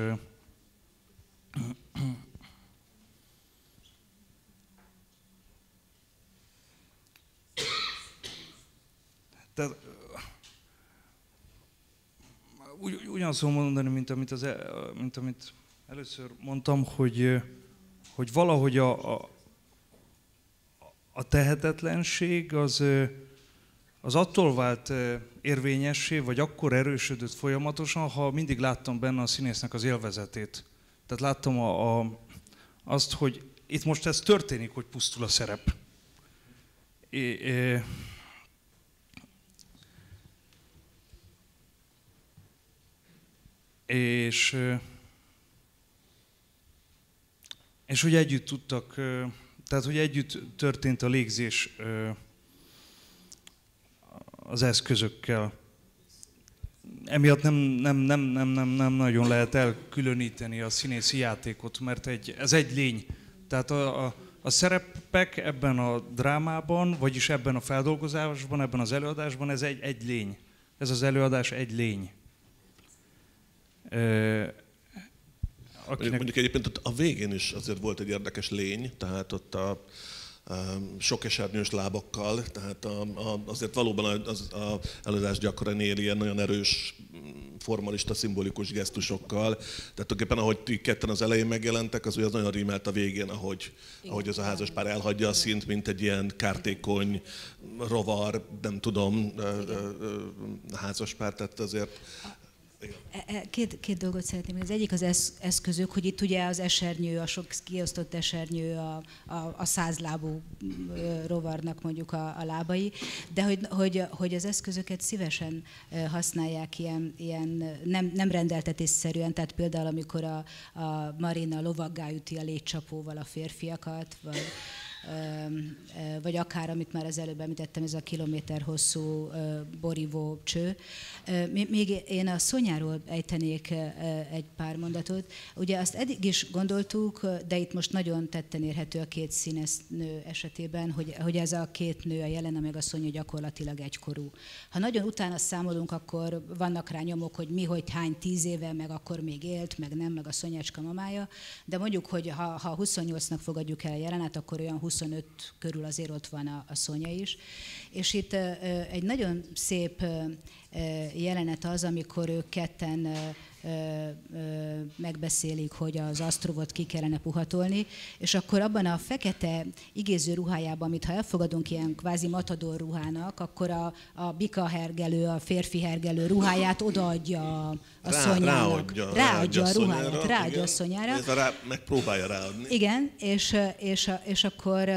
tehát ugyanazt tudom mondani, mint amit először mondtam, hogy valahogy a tehetetlenség az attól vált érvényessé, vagy akkor erősödött folyamatosan, ha mindig láttam benne a színésznek az élvezetét. Tehát láttam azt, hogy itt most ez történik, hogy pusztul a szerep. És És hogy együtt tudtak, tehát hogy együtt történt a légzés az eszközökkel. Emiatt nem nagyon lehet elkülöníteni a színészi játékot, mert ez egy lény. Tehát a szerepek ebben a drámában, vagyis ebben a feldolgozásban, ebben az előadásban, ez egy lény. Ez az előadás egy lény. Mondjuk egyébként a végén is azért volt egy érdekes lény, tehát ott a sok esernyős lábakkal, tehát azért valóban az előadás gyakran ér ilyen nagyon erős, formalista, szimbolikus gesztusokkal. Tehát tulajdonképpen ahogy ti ketten az elején megjelentek, az nagyon rímelt a végén, ahogy az a házaspár elhagyja a színt, mint egy ilyen kártékony, rovar, nem tudom, házaspár, tehát azért... Két dolgot szeretném. Az egyik az eszközök, hogy itt ugye az esernyő, a sok kiosztott esernyő, a 100 lábú rovarnak mondjuk a lábai, de hogy az eszközöket szívesen használják ilyen nem rendeltetésszerűen, tehát például amikor a Marina lovaggá üti a légycsapóval a férfiakat, vagy akár, amit már az előbb említettem, ez a kilométer hosszú borívó cső. Még én a Szonyáról ejtenék egy pár mondatot. Ugye azt eddig is gondoltuk, de itt most nagyon tetten érhető a két színésznő esetében, hogy ez a két nő, a Jelena meg a Szonya gyakorlatilag egykorú. Ha nagyon utána számolunk, akkor vannak rá nyomok, hogy mi, hogy hány 10 éve, meg akkor még élt, meg nem, meg a Szonyácska mamája, de mondjuk, hogy ha 28-nak fogadjuk el a Jelenát, akkor olyan 25 körül azért ott van a Szonya is. És itt egy nagyon szép jelenet az, amikor ők ketten megbeszélik, hogy az Asztrovot ki kellene puhatolni, és akkor abban a fekete igéző ruhájában, amit ha elfogadunk ilyen kvázi matador ruhának, akkor a bika hergelő, a férfi hergelő ruháját odaadja a Szonyának. Ráadja a ruháját, ráadja a Szonyára. Megpróbálja ráadni. Igen, és akkor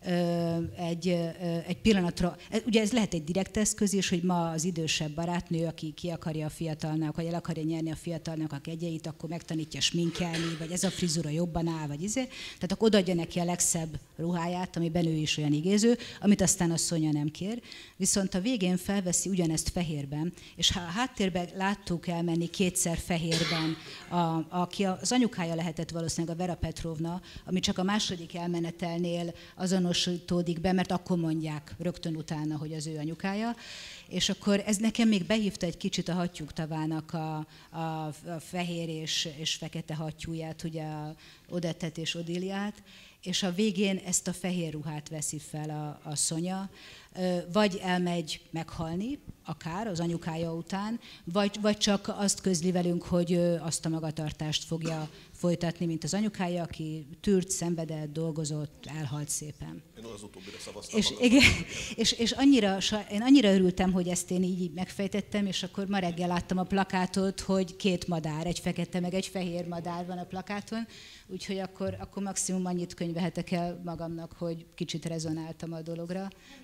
egy pillanatra, ugye ez lehet egy direkt eszköz is, hogy ma az idősebb barátnő, aki ki akarja a fiatalnak, vagy el akarja nyerni a fiatalnak a kegyeit, akkor megtanítja sminkelni, vagy ez a frizura jobban áll, vagy izé. Tehát akkor odaadja neki a legszebb ruháját, amiben ő is olyan igéző, amit aztán a Szonya nem kér. Viszont a végén felveszi ugyanezt fehérben, és ha a háttérben láttuk elmenni kétszer fehérben, aki az anyukája lehetett valószínűleg a Vera Petrovna, ami csak a második elmenetelnél azonosítódik be, mert akkor mondják rögtön utána, hogy az ő anyukája. És akkor ez nekem még behívta egy kicsit a Hattyúk tavának a fehér és fekete hattyúját, ugye a Odettet és Odiliát, és a végén ezt a fehér ruhát veszi fel a Szonya, vagy elmegy meghalni, akár az anyukája után, vagy csak azt közli velünk, hogy azt a magatartást fogja folytatni, mint az anyukája, aki tűrt, szenvedett, dolgozott, elhalt szépen. Én az utóbbira szavaztam. És én annyira örültem, hogy ezt én így megfejtettem, és akkor ma reggel láttam a plakátot, hogy két madár, egy fekete meg egy fehér madár van a plakáton, úgyhogy akkor maximum annyit könyvehetek el magamnak, hogy kicsit rezonáltam a dologra.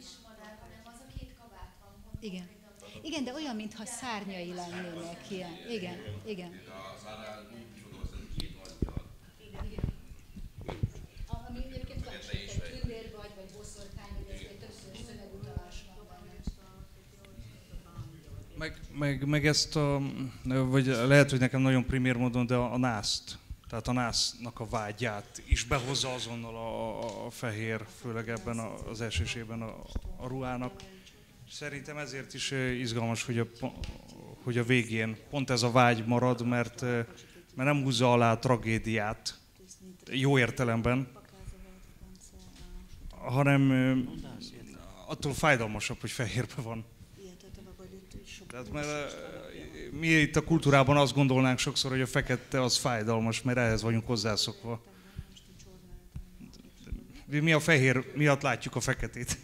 Igen. Igen, de olyan, mintha szárnyai lennének ilyen. Igen, igen. Ami egyébként van, hogy tündér vagy boszorkány, hogy ez többször szövegutalás van benne. Meg ezt vagy lehet, hogy nekem nagyon primér módon, de a nászt. Tehát a násznak a vágyát is behozza azonnal a fehér, főleg ebben az esésében a ruhának. Szerintem ezért is izgalmas, hogy a végén pont ez a vágy marad, mert nem húzza alá a tragédiát, jó értelemben, hanem attól fájdalmasabb, hogy fehérben van. Tehát, mert mi itt a kultúrában azt gondolnánk sokszor, hogy a fekete az fájdalmas, mert ehhez vagyunk hozzászokva. Mi a fehér miatt látjuk a feketét.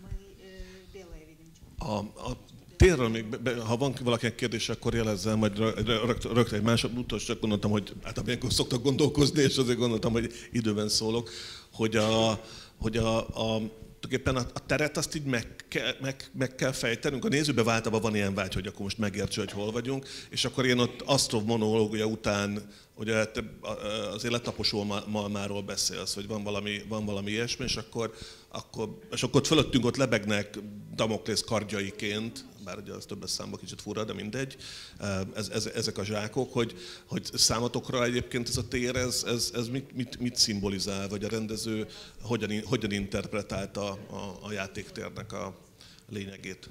A térről még, ha van valakinek kérdése, akkor jelezzel, majd rögtön egy másodútól, csak gondoltam, hogy hát ilyenkor szoktak gondolkozni, és azért gondoltam, hogy időben szólok, hogy tulajdonképpen a teret azt így meg kell fejtenünk. A nézőbe váltában van ilyen vágy, hogy akkor most megértse, hogy hol vagyunk, és akkor én ott Asztrov monológia után, ugye az élettaposó malmáról beszélsz, hogy van valami ilyesmi, és akkor ott fölöttünk ott lebegnek Damoklész kardjaiként, bár ugye az többes számban kicsit fura, de mindegy, ezek a zsákok, hogy számotokra egyébként ez a tér, ez mit szimbolizál, vagy a rendező hogyan interpretálta a játéktérnek a lényegét?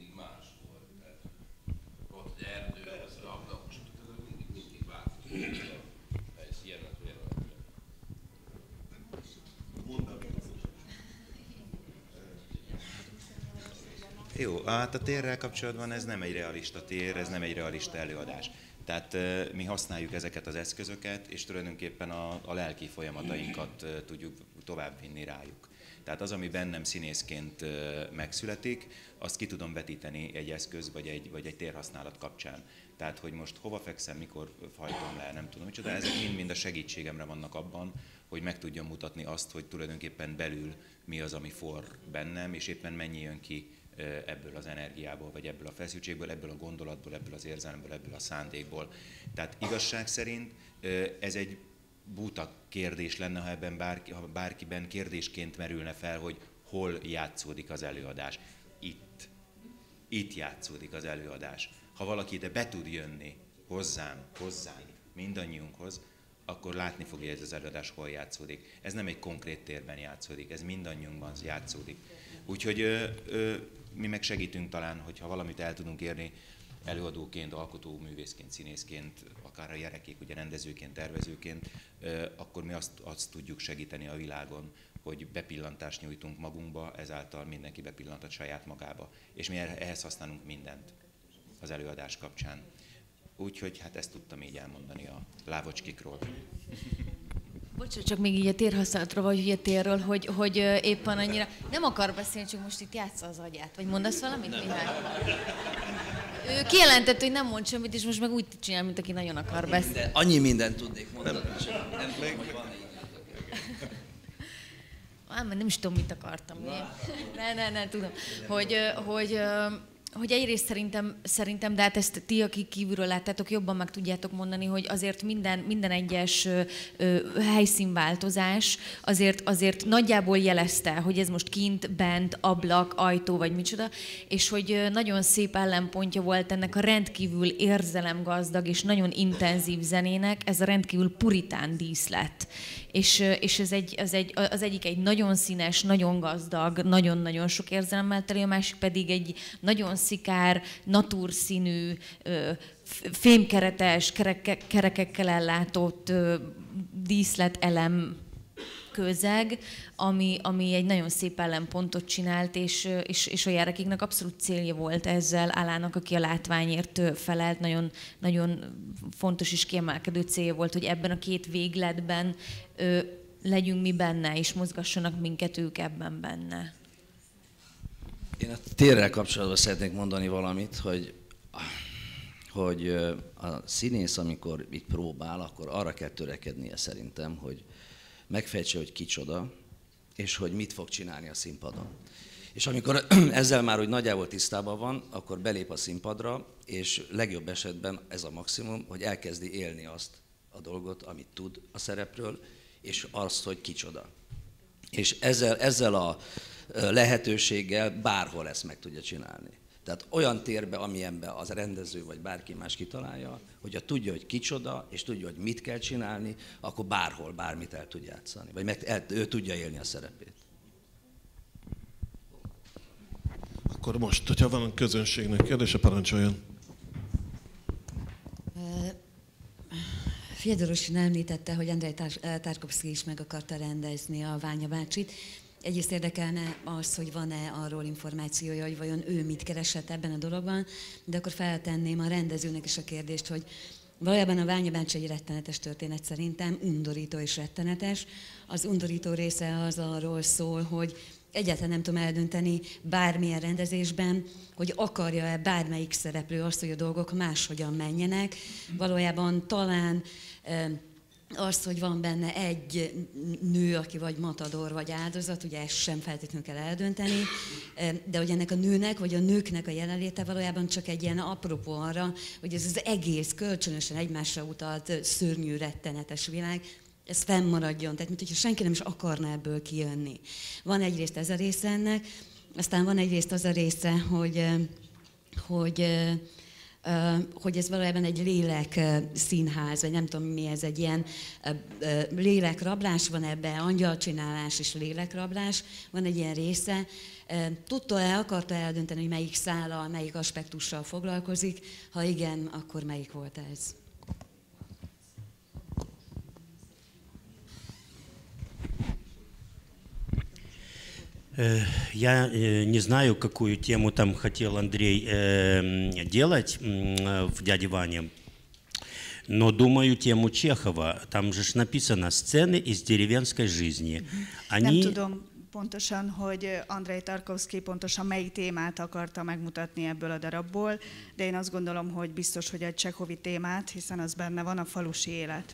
Jó, hát a térrel kapcsolatban ez nem egy realista tér, ez nem egy realista előadás. Tehát mi használjuk ezeket az eszközöket, és tulajdonképpen a lelki folyamatainkat tudjuk továbbvinni rájuk. Tehát az, ami bennem színészként megszületik, azt ki tudom vetíteni egy eszköz vagy egy térhasználat kapcsán. Tehát, hogy most hova fekszem, mikor hajtom le, nem tudom micsoda, ezek mind a segítségemre vannak abban, hogy meg tudjam mutatni azt, hogy tulajdonképpen belül mi az, ami forr bennem, és éppen mennyi jön ki ebből az energiából, vagy ebből a feszültségből, ebből a gondolatból, ebből az érzelemből, ebből a szándékból. Tehát igazság szerint ez egy buta kérdés lenne, ha bárkiben kérdésként merülne fel, hogy hol játszódik az előadás. Itt játszódik az előadás. Ha valaki ide be tud jönni hozzánk, mindannyiunkhoz, akkor látni fogja, hogy ez az előadás hol játszódik. Ez nem egy konkrét térben játszódik, ez mindannyiunkban játszódik. Úgyhogy mi meg segítünk talán, hogyha valamit el tudunk érni előadóként, alkotóművészként, színészként, akár a gyerekek, ugye rendezőként, tervezőként, akkor mi azt tudjuk segíteni a világon, hogy bepillantást nyújtunk magunkba, ezáltal mindenki bepillantat saját magába. És mi ehhez használunk mindent az előadás kapcsán. Úgyhogy hát ezt tudtam így elmondani a lávocskikról. Bocsánat, csak még így a térhasználatról, vagy a térről, hogy éppen annyira nem akar beszélni, csak most itt játsza az agyát. Vagy mondasz valamit, Mihály? Ő kijelentett, hogy nem mond semmit, és most meg úgy csinál, mint aki nagyon akar beszélni. Annyi mindent tudnék mondani, csak nem tudom, hogy van így. Nem is tudom, mit akartam. Ne, tudom. Hogy egyrészt szerintem, de hát ezt ti, akik kívülről láttátok, jobban meg tudjátok mondani, hogy azért minden egyes helyszínváltozás azért nagyjából jelezte, hogy ez most kint, bent, ablak, ajtó vagy micsoda, és hogy nagyon szép ellenpontja volt ennek a rendkívül érzelemgazdag és nagyon intenzív zenének, ez a rendkívül puritán díszlet. És az egyik egy nagyon színes, nagyon gazdag, nagyon-nagyon sok érzelemmel teli, a másik pedig egy nagyon szikár, natúrszínű, fémkeretes, kerekekkel ellátott díszletelem közeg, ami egy nagyon szép ellenpontot csinált, és a Járekiknek abszolút célja volt ezzel, Álának, aki a látványért felelt, nagyon, nagyon fontos és kiemelkedő célja volt, hogy ebben a két végletben legyünk mi benne, és mozgassanak minket ők ebben benne. Én a térrel kapcsolatban szeretnék mondani valamit, hogy a színész, amikor itt próbál, akkor arra kell törekednie szerintem, hogy megfejtse, hogy kicsoda, és hogy mit fog csinálni a színpadon. És amikor ezzel már úgy nagyjából tisztában van, akkor belép a színpadra, és legjobb esetben ez a maximum, hogy elkezdi élni azt a dolgot, amit tud a szerepről, és azt, hogy kicsoda. És ezzel a lehetőséggel bárhol ezt meg tudja csinálni. Tehát olyan térbe, amilyenben az rendező vagy bárki más kitalálja, hogyha tudja, hogy kicsoda, és tudja, hogy mit kell csinálni, akkor bárhol, bármit el tud játszani. Vagy ő tudja élni a szerepét. Akkor most, hogyha van a közönségnek kérdése, parancsoljon. Fjodorosin említette, hogy Andrej Tarkovszky is meg akarta rendezni a Ványa bácsit. Egyrészt érdekelne az, hogy van-e arról információja, hogy vajon ő mit keresett ebben a dologban, de akkor feltenném a rendezőnek is a kérdést, hogy valójában a Ványa bácsi egy rettenetes történet szerintem, undorító és rettenetes. Az undorító része az arról szól, hogy egyáltalán nem tudom eldönteni bármilyen rendezésben, hogy akarja-e bármelyik szereplő azt, hogy a dolgok máshogyan menjenek. Valójában talán azt, hogy van benne egy nő, aki vagy matador, vagy áldozat, ugye ezt sem feltétlenül kell eldönteni, de hogy ennek a nőnek, vagy a nőknek a jelenléte valójában csak egy ilyen apropó arra, hogy ez az egész kölcsönösen egymásra utalt szörnyű, rettenetes világ, ez fennmaradjon, tehát mintha senki nem is akarna ebből kijönni. Van egyrészt ez a része ennek, aztán van egyrészt az a része, hogy ez valójában egy lélek színház, vagy nem tudom mi ez, egy ilyen lélekrablás van ebben, angyalcsinálás és lélekrablás, van egy ilyen része. Tudta-e, akarta eldönteni, hogy melyik szállal, melyik aspektussal foglalkozik? Ha igen, akkor melyik volt ez? Я не знаю, какую тему там хотел Андрей делать в «Дяде Ване», но думаю, тему Чехова. Там же написано «Сцены из деревенской жизни». Nem tudom pontosan, hogy Andrei Tarkovsky pontosan melyik témát akarta megmutatni ebből a darabból, de én azt gondolom, hogy biztos, hogy egy csehovi témát, hiszen az benne van, a falusi élet.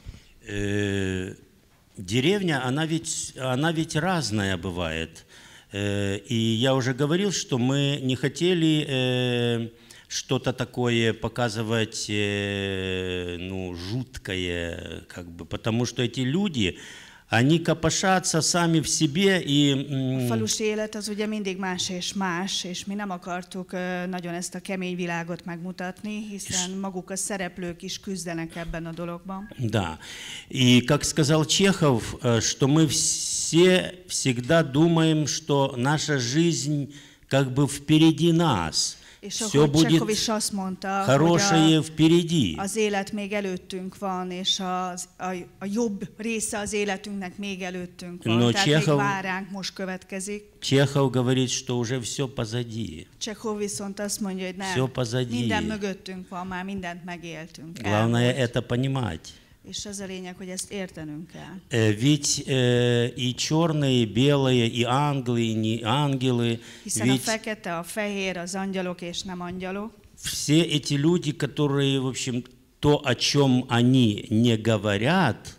Деревня, она ведь разная бывает. И я уже говорил, что мы не хотели что-то такое показывать, ну, жуткое, как бы, потому что эти люди, они копошатся сами в себе и... A falusi élet az ugye mindig más, és mi nem akartuk nagyon ezt a kemény világot megmutatni, hiszen maguk a szereplők is küzdenek ebben a dologban. Да. И как сказал Чехов, что мы все всегда думаем, что наша жизнь как бы впереди нас. És ahogy Csekov is azt mondta, hogy az élet még előttünk van, és a jobb része az életünknek még előttünk van, tehát még vár ránk, most következik. Чехов говорит, что уже все позади. Чехов viszont azt mondja, hogy nem, minden mögöttünk van, már mindent megéltünk. Главное это понимать. És az a lényeg, hogy ezt értenünk kell. Ведь и черные, и белые, и ангелы, и не ангелы. Hiszen a fekete, a fehér, az angyalok és nem angyalok. Все эти люди, которые, в общем, то, о чем они не говорят,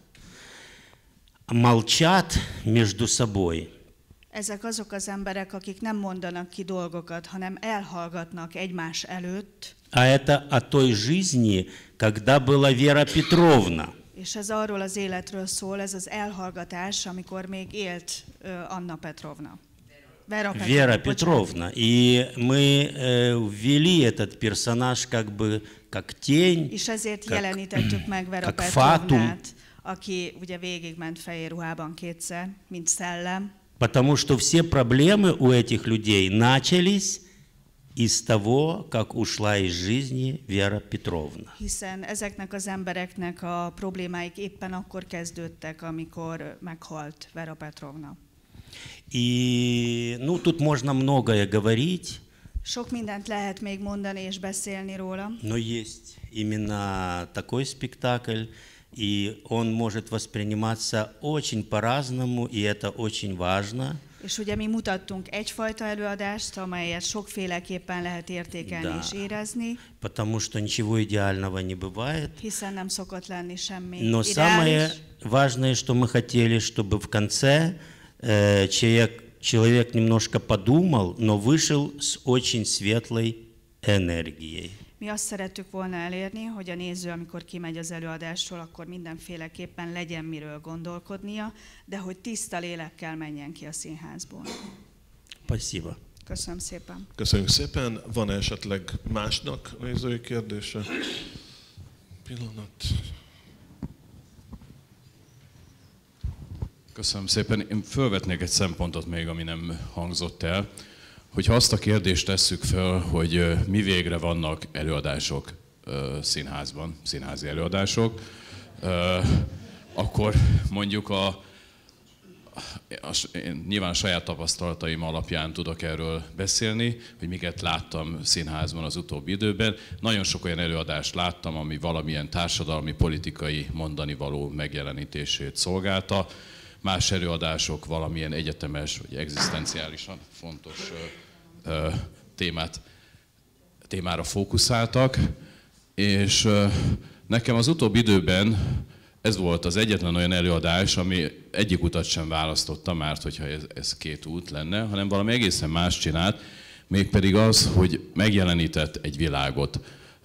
молчат между собой. Ezek azok az emberek, akik nem mondanak ki dolgokat, hanem elhallgatnak egymás előtt. А это о той жизни, когда была Вера Петровна. És ez arról az életről szól, ez az elhallgatás, amikor még élt Anna Petrovna. Вера Петровна. И мы ввели этот персонаж как бы как тень, és ezért jelenítettük meg Vera Petrovnát, aki ugye végigment fehér ruhában kétszer, mint szellem. Потому что все проблемы у этих людей начались из того, как ушла из жизни Вера Петровна. Hiszen ezeknek az embereknek a problémáik éppen akkor kezdődtek, amikor meghalt Vera Petrovna. И, ну, тут можно многое говорить. Sok mindent lehet még mondani és beszélni róla. Но есть именно такой спектакль, и он может восприниматься очень по-разному, и это очень важно. És ugye mi mutattunk egyfajta előadást, amelyet sokféleképpen lehet értékelni és érezni. Потому что ничего идеального не бывает. Hiszen nem szokott lenni semmi Но ideális. самое важное, что мы хотели, чтобы в конце человек немножко подумал, но вышел с очень светлой энергией. Mi azt szerettük volna elérni, hogy a néző, amikor kimegy az előadásról, akkor mindenféleképpen legyen miről gondolkodnia, de hogy tiszta lélekkel menjen ki a színházból. Спасибо. Köszönöm szépen. Köszönjük szépen. Van esetleg másnak nézői kérdése? Pillanat. Köszönöm szépen. Én felvetnék egy szempontot még, ami nem hangzott el. Hogyha azt a kérdést tesszük fel, hogy mi végre vannak előadások színházban, színházi előadások, akkor mondjuk én nyilván a saját tapasztalataim alapján tudok erről beszélni, hogy miket láttam színházban az utóbbi időben. Nagyon sok olyan előadást láttam, ami valamilyen társadalmi, politikai mondanivaló megjelenítését szolgálta. Más előadások valamilyen egyetemes vagy egzisztenciálisan fontos témára fókuszáltak, és nekem az utóbbi időben ez volt az egyetlen olyan előadás, ami egyik utat sem választotta, mert hogyha ez két út lenne, hanem valami egészen más csinált, mégpedig az, hogy megjelenített egy világot.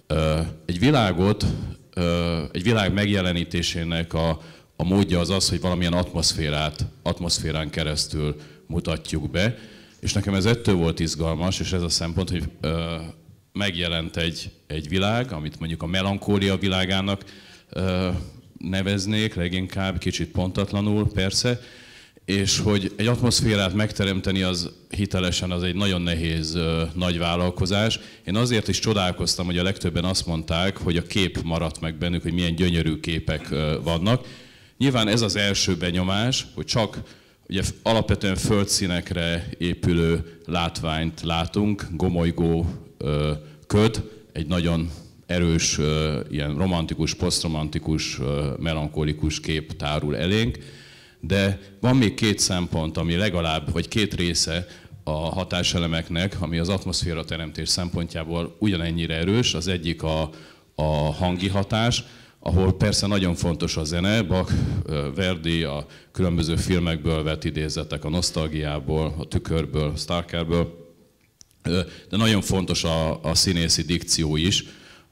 Egy világ megjelenítésének a módja az az, hogy valamilyen atmoszférán keresztül mutatjuk be, és nekem ez ettől volt izgalmas, és ez a szempont, hogy megjelent egy világ, amit mondjuk a melankólia világának neveznék, leginkább kicsit pontatlanul persze, és hogy egy atmoszférát megteremteni az hitelesen az egy nagyon nehéz nagy vállalkozás. Én azért is csodálkoztam, hogy a legtöbben azt mondták, hogy a kép maradt meg bennük, hogy milyen gyönyörű képek vannak. Nyilván ez az első benyomás, hogy csak ugye alapvetően földszínekre épülő látványt látunk, gomolygó köd, egy nagyon erős, ilyen romantikus, posztromantikus, melankolikus kép tárul elénk, de van még két szempont, ami legalább, vagy két része a hatáselemeknek, ami az atmoszféra teremtés szempontjából ugyanennyire erős. Az egyik a hangi hatás, ahol persze nagyon fontos a zene, Bach, Verdi, a különböző filmekből vett idézetek, a nosztalgiából, a tükörből, Starkerből, de nagyon fontos a színészi dikció is,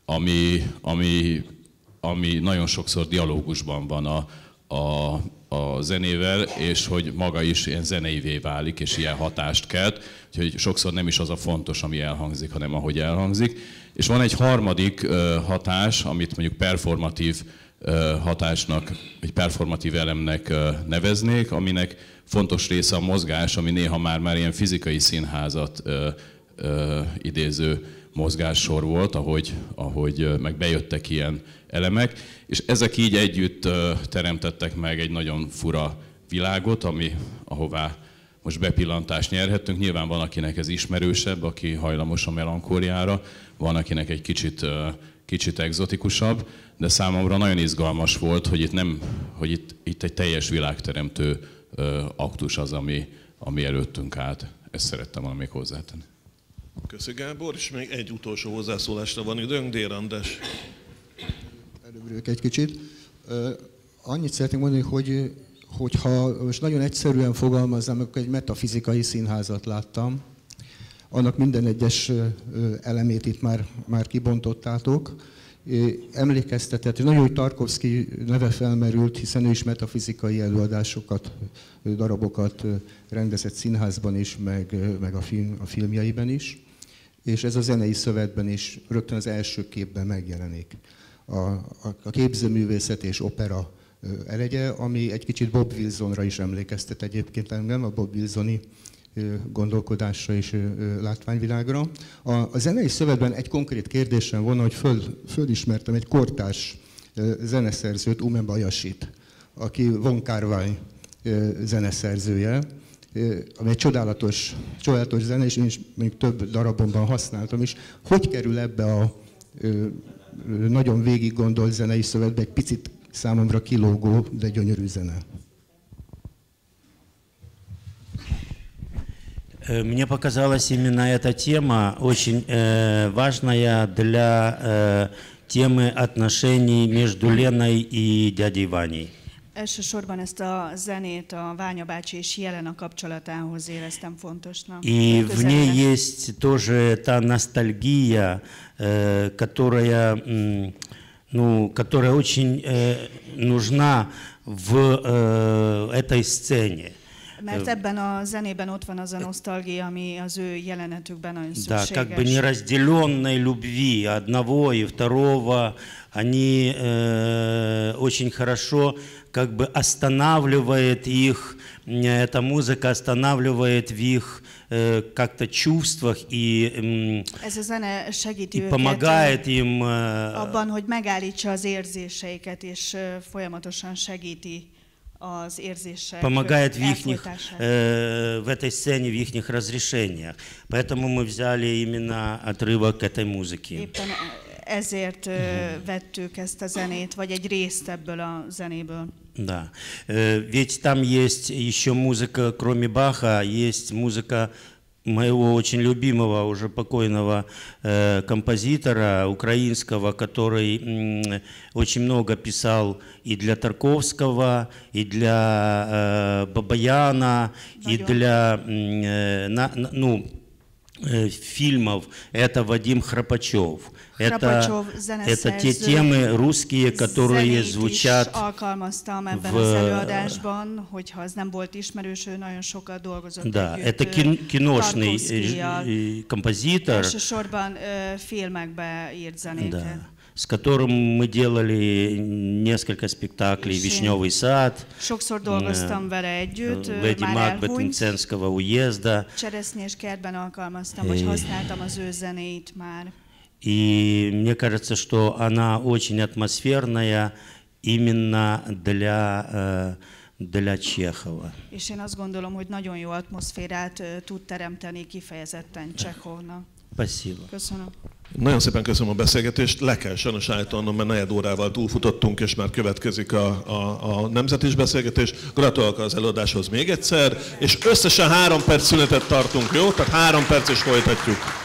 ami nagyon sokszor dialógusban van a zenével, és hogy maga is ilyen zeneivé válik, és ilyen hatást kelt, úgyhogy sokszor nem is az a fontos, ami elhangzik, hanem ahogy elhangzik. És van egy harmadik hatás, amit mondjuk performatív hatásnak, vagy performatív elemnek neveznék, aminek fontos része a mozgás, ami néha már ilyen fizikai színházat idéző mozgássor volt, ahogy meg bejöttek ilyen elemek, és ezek így együtt teremtettek meg egy nagyon fura világot, ahová most bepillantást nyerhettünk. Nyilván van, akinek ez ismerősebb, aki hajlamos a melankóliára, van, akinek egy kicsit egzotikusabb, de számomra nagyon izgalmas volt, hogy itt egy teljes világteremtő aktus az, ami előttünk állt. Ezt szerettem volna még hozzátenni. Köszi Gábor, és még egy utolsó hozzászólásra van időnk, Dér András. Előbb egy kicsit. Annyit szeretnék mondani, hogyha most nagyon egyszerűen fogalmaznám, akkor egy metafizikai színházat láttam. Annak minden egyes elemét itt már kibontottátok. Emlékeztetett, nagyon, hogy Tarkovszky neve felmerült, hiszen ő is metafizikai előadásokat, darabokat rendezett színházban is, meg a filmjeiben is. És ez a zenei szövetben is rögtön az első képben megjelenik. A képzőművészet és opera elegye, ami egy kicsit Bob Wilsonra is emlékeztet egyébként engem, a Bob Wilsoni gondolkodásra és látványvilágra. A zenei szövetben egy konkrét kérdésem volna, hogy fölismertem egy kortárs zeneszerzőt, Ume Bayasit, aki Von Kar-wai zeneszerzője, ami egy csodálatos zene, és én is mondjuk több darabomban használtam is. Hogy kerül ebbe a nagyon végig gondolt zenei szövetbe egy picit számomra kilógó, de gyönyörű zene? Мне показалась именно эта тема очень важная для темы отношений между Леной и дядей Ваней. Elsősorban ezt a zenét a Ványa bácsi és Jelena kapcsolatához éreztem fontosnak. И в ней есть тоже та ностальгия, которая очень нужна в этой сцене. Mert ebben a zenében ott van az a nosztalgia, ami az ő jelenetükben nagyon szükséges. Да, как бы неразделенной любви одного и второго, они очень хорошо как бы останавливает их, эта музыка останавливает в их как-то чувствах и помогает им abban, hogy megállítsa az érzéseiket, és folyamatosan segíti az érzések помогает в этой сцене, в их разрешениях. Поэтому мы взяли именно отрывок этой музыки. Éppen ezért vettük ezt a zenét, vagy egy részt ebből a zenéből. Да. Ведь там есть еще музыка, кроме Баха, есть музыка моего очень любимого, уже покойного композитора украинского, который очень много писал и для Тарковского, и для Бабаяна, и для фильмов. Это Вадим Храпачев. Это те темы русские, которые звучат Да, это киношный композитор, да, с которым мы делали несколько спектаклей «Вишневый сад», «Леди Макбет» Мценского уезда. И мне кажется, что она очень атмосферная именно для Чехова. És én azt gondolom, hogy nagyon jó atmoszférát tud teremteni kifejezetten Csehovnak. Спасибо. Köszönöm. Nagyon szépen köszönöm a beszélgetést. Le kell sajnos állítanom, mert negyed órával túlfutottunk, és már következik a nemzetis beszélgetés. Gratulálok az előadáshoz még egyszer, és összesen 3 perc szünetet tartunk, jó? Tehát 3 perc és folytatjuk.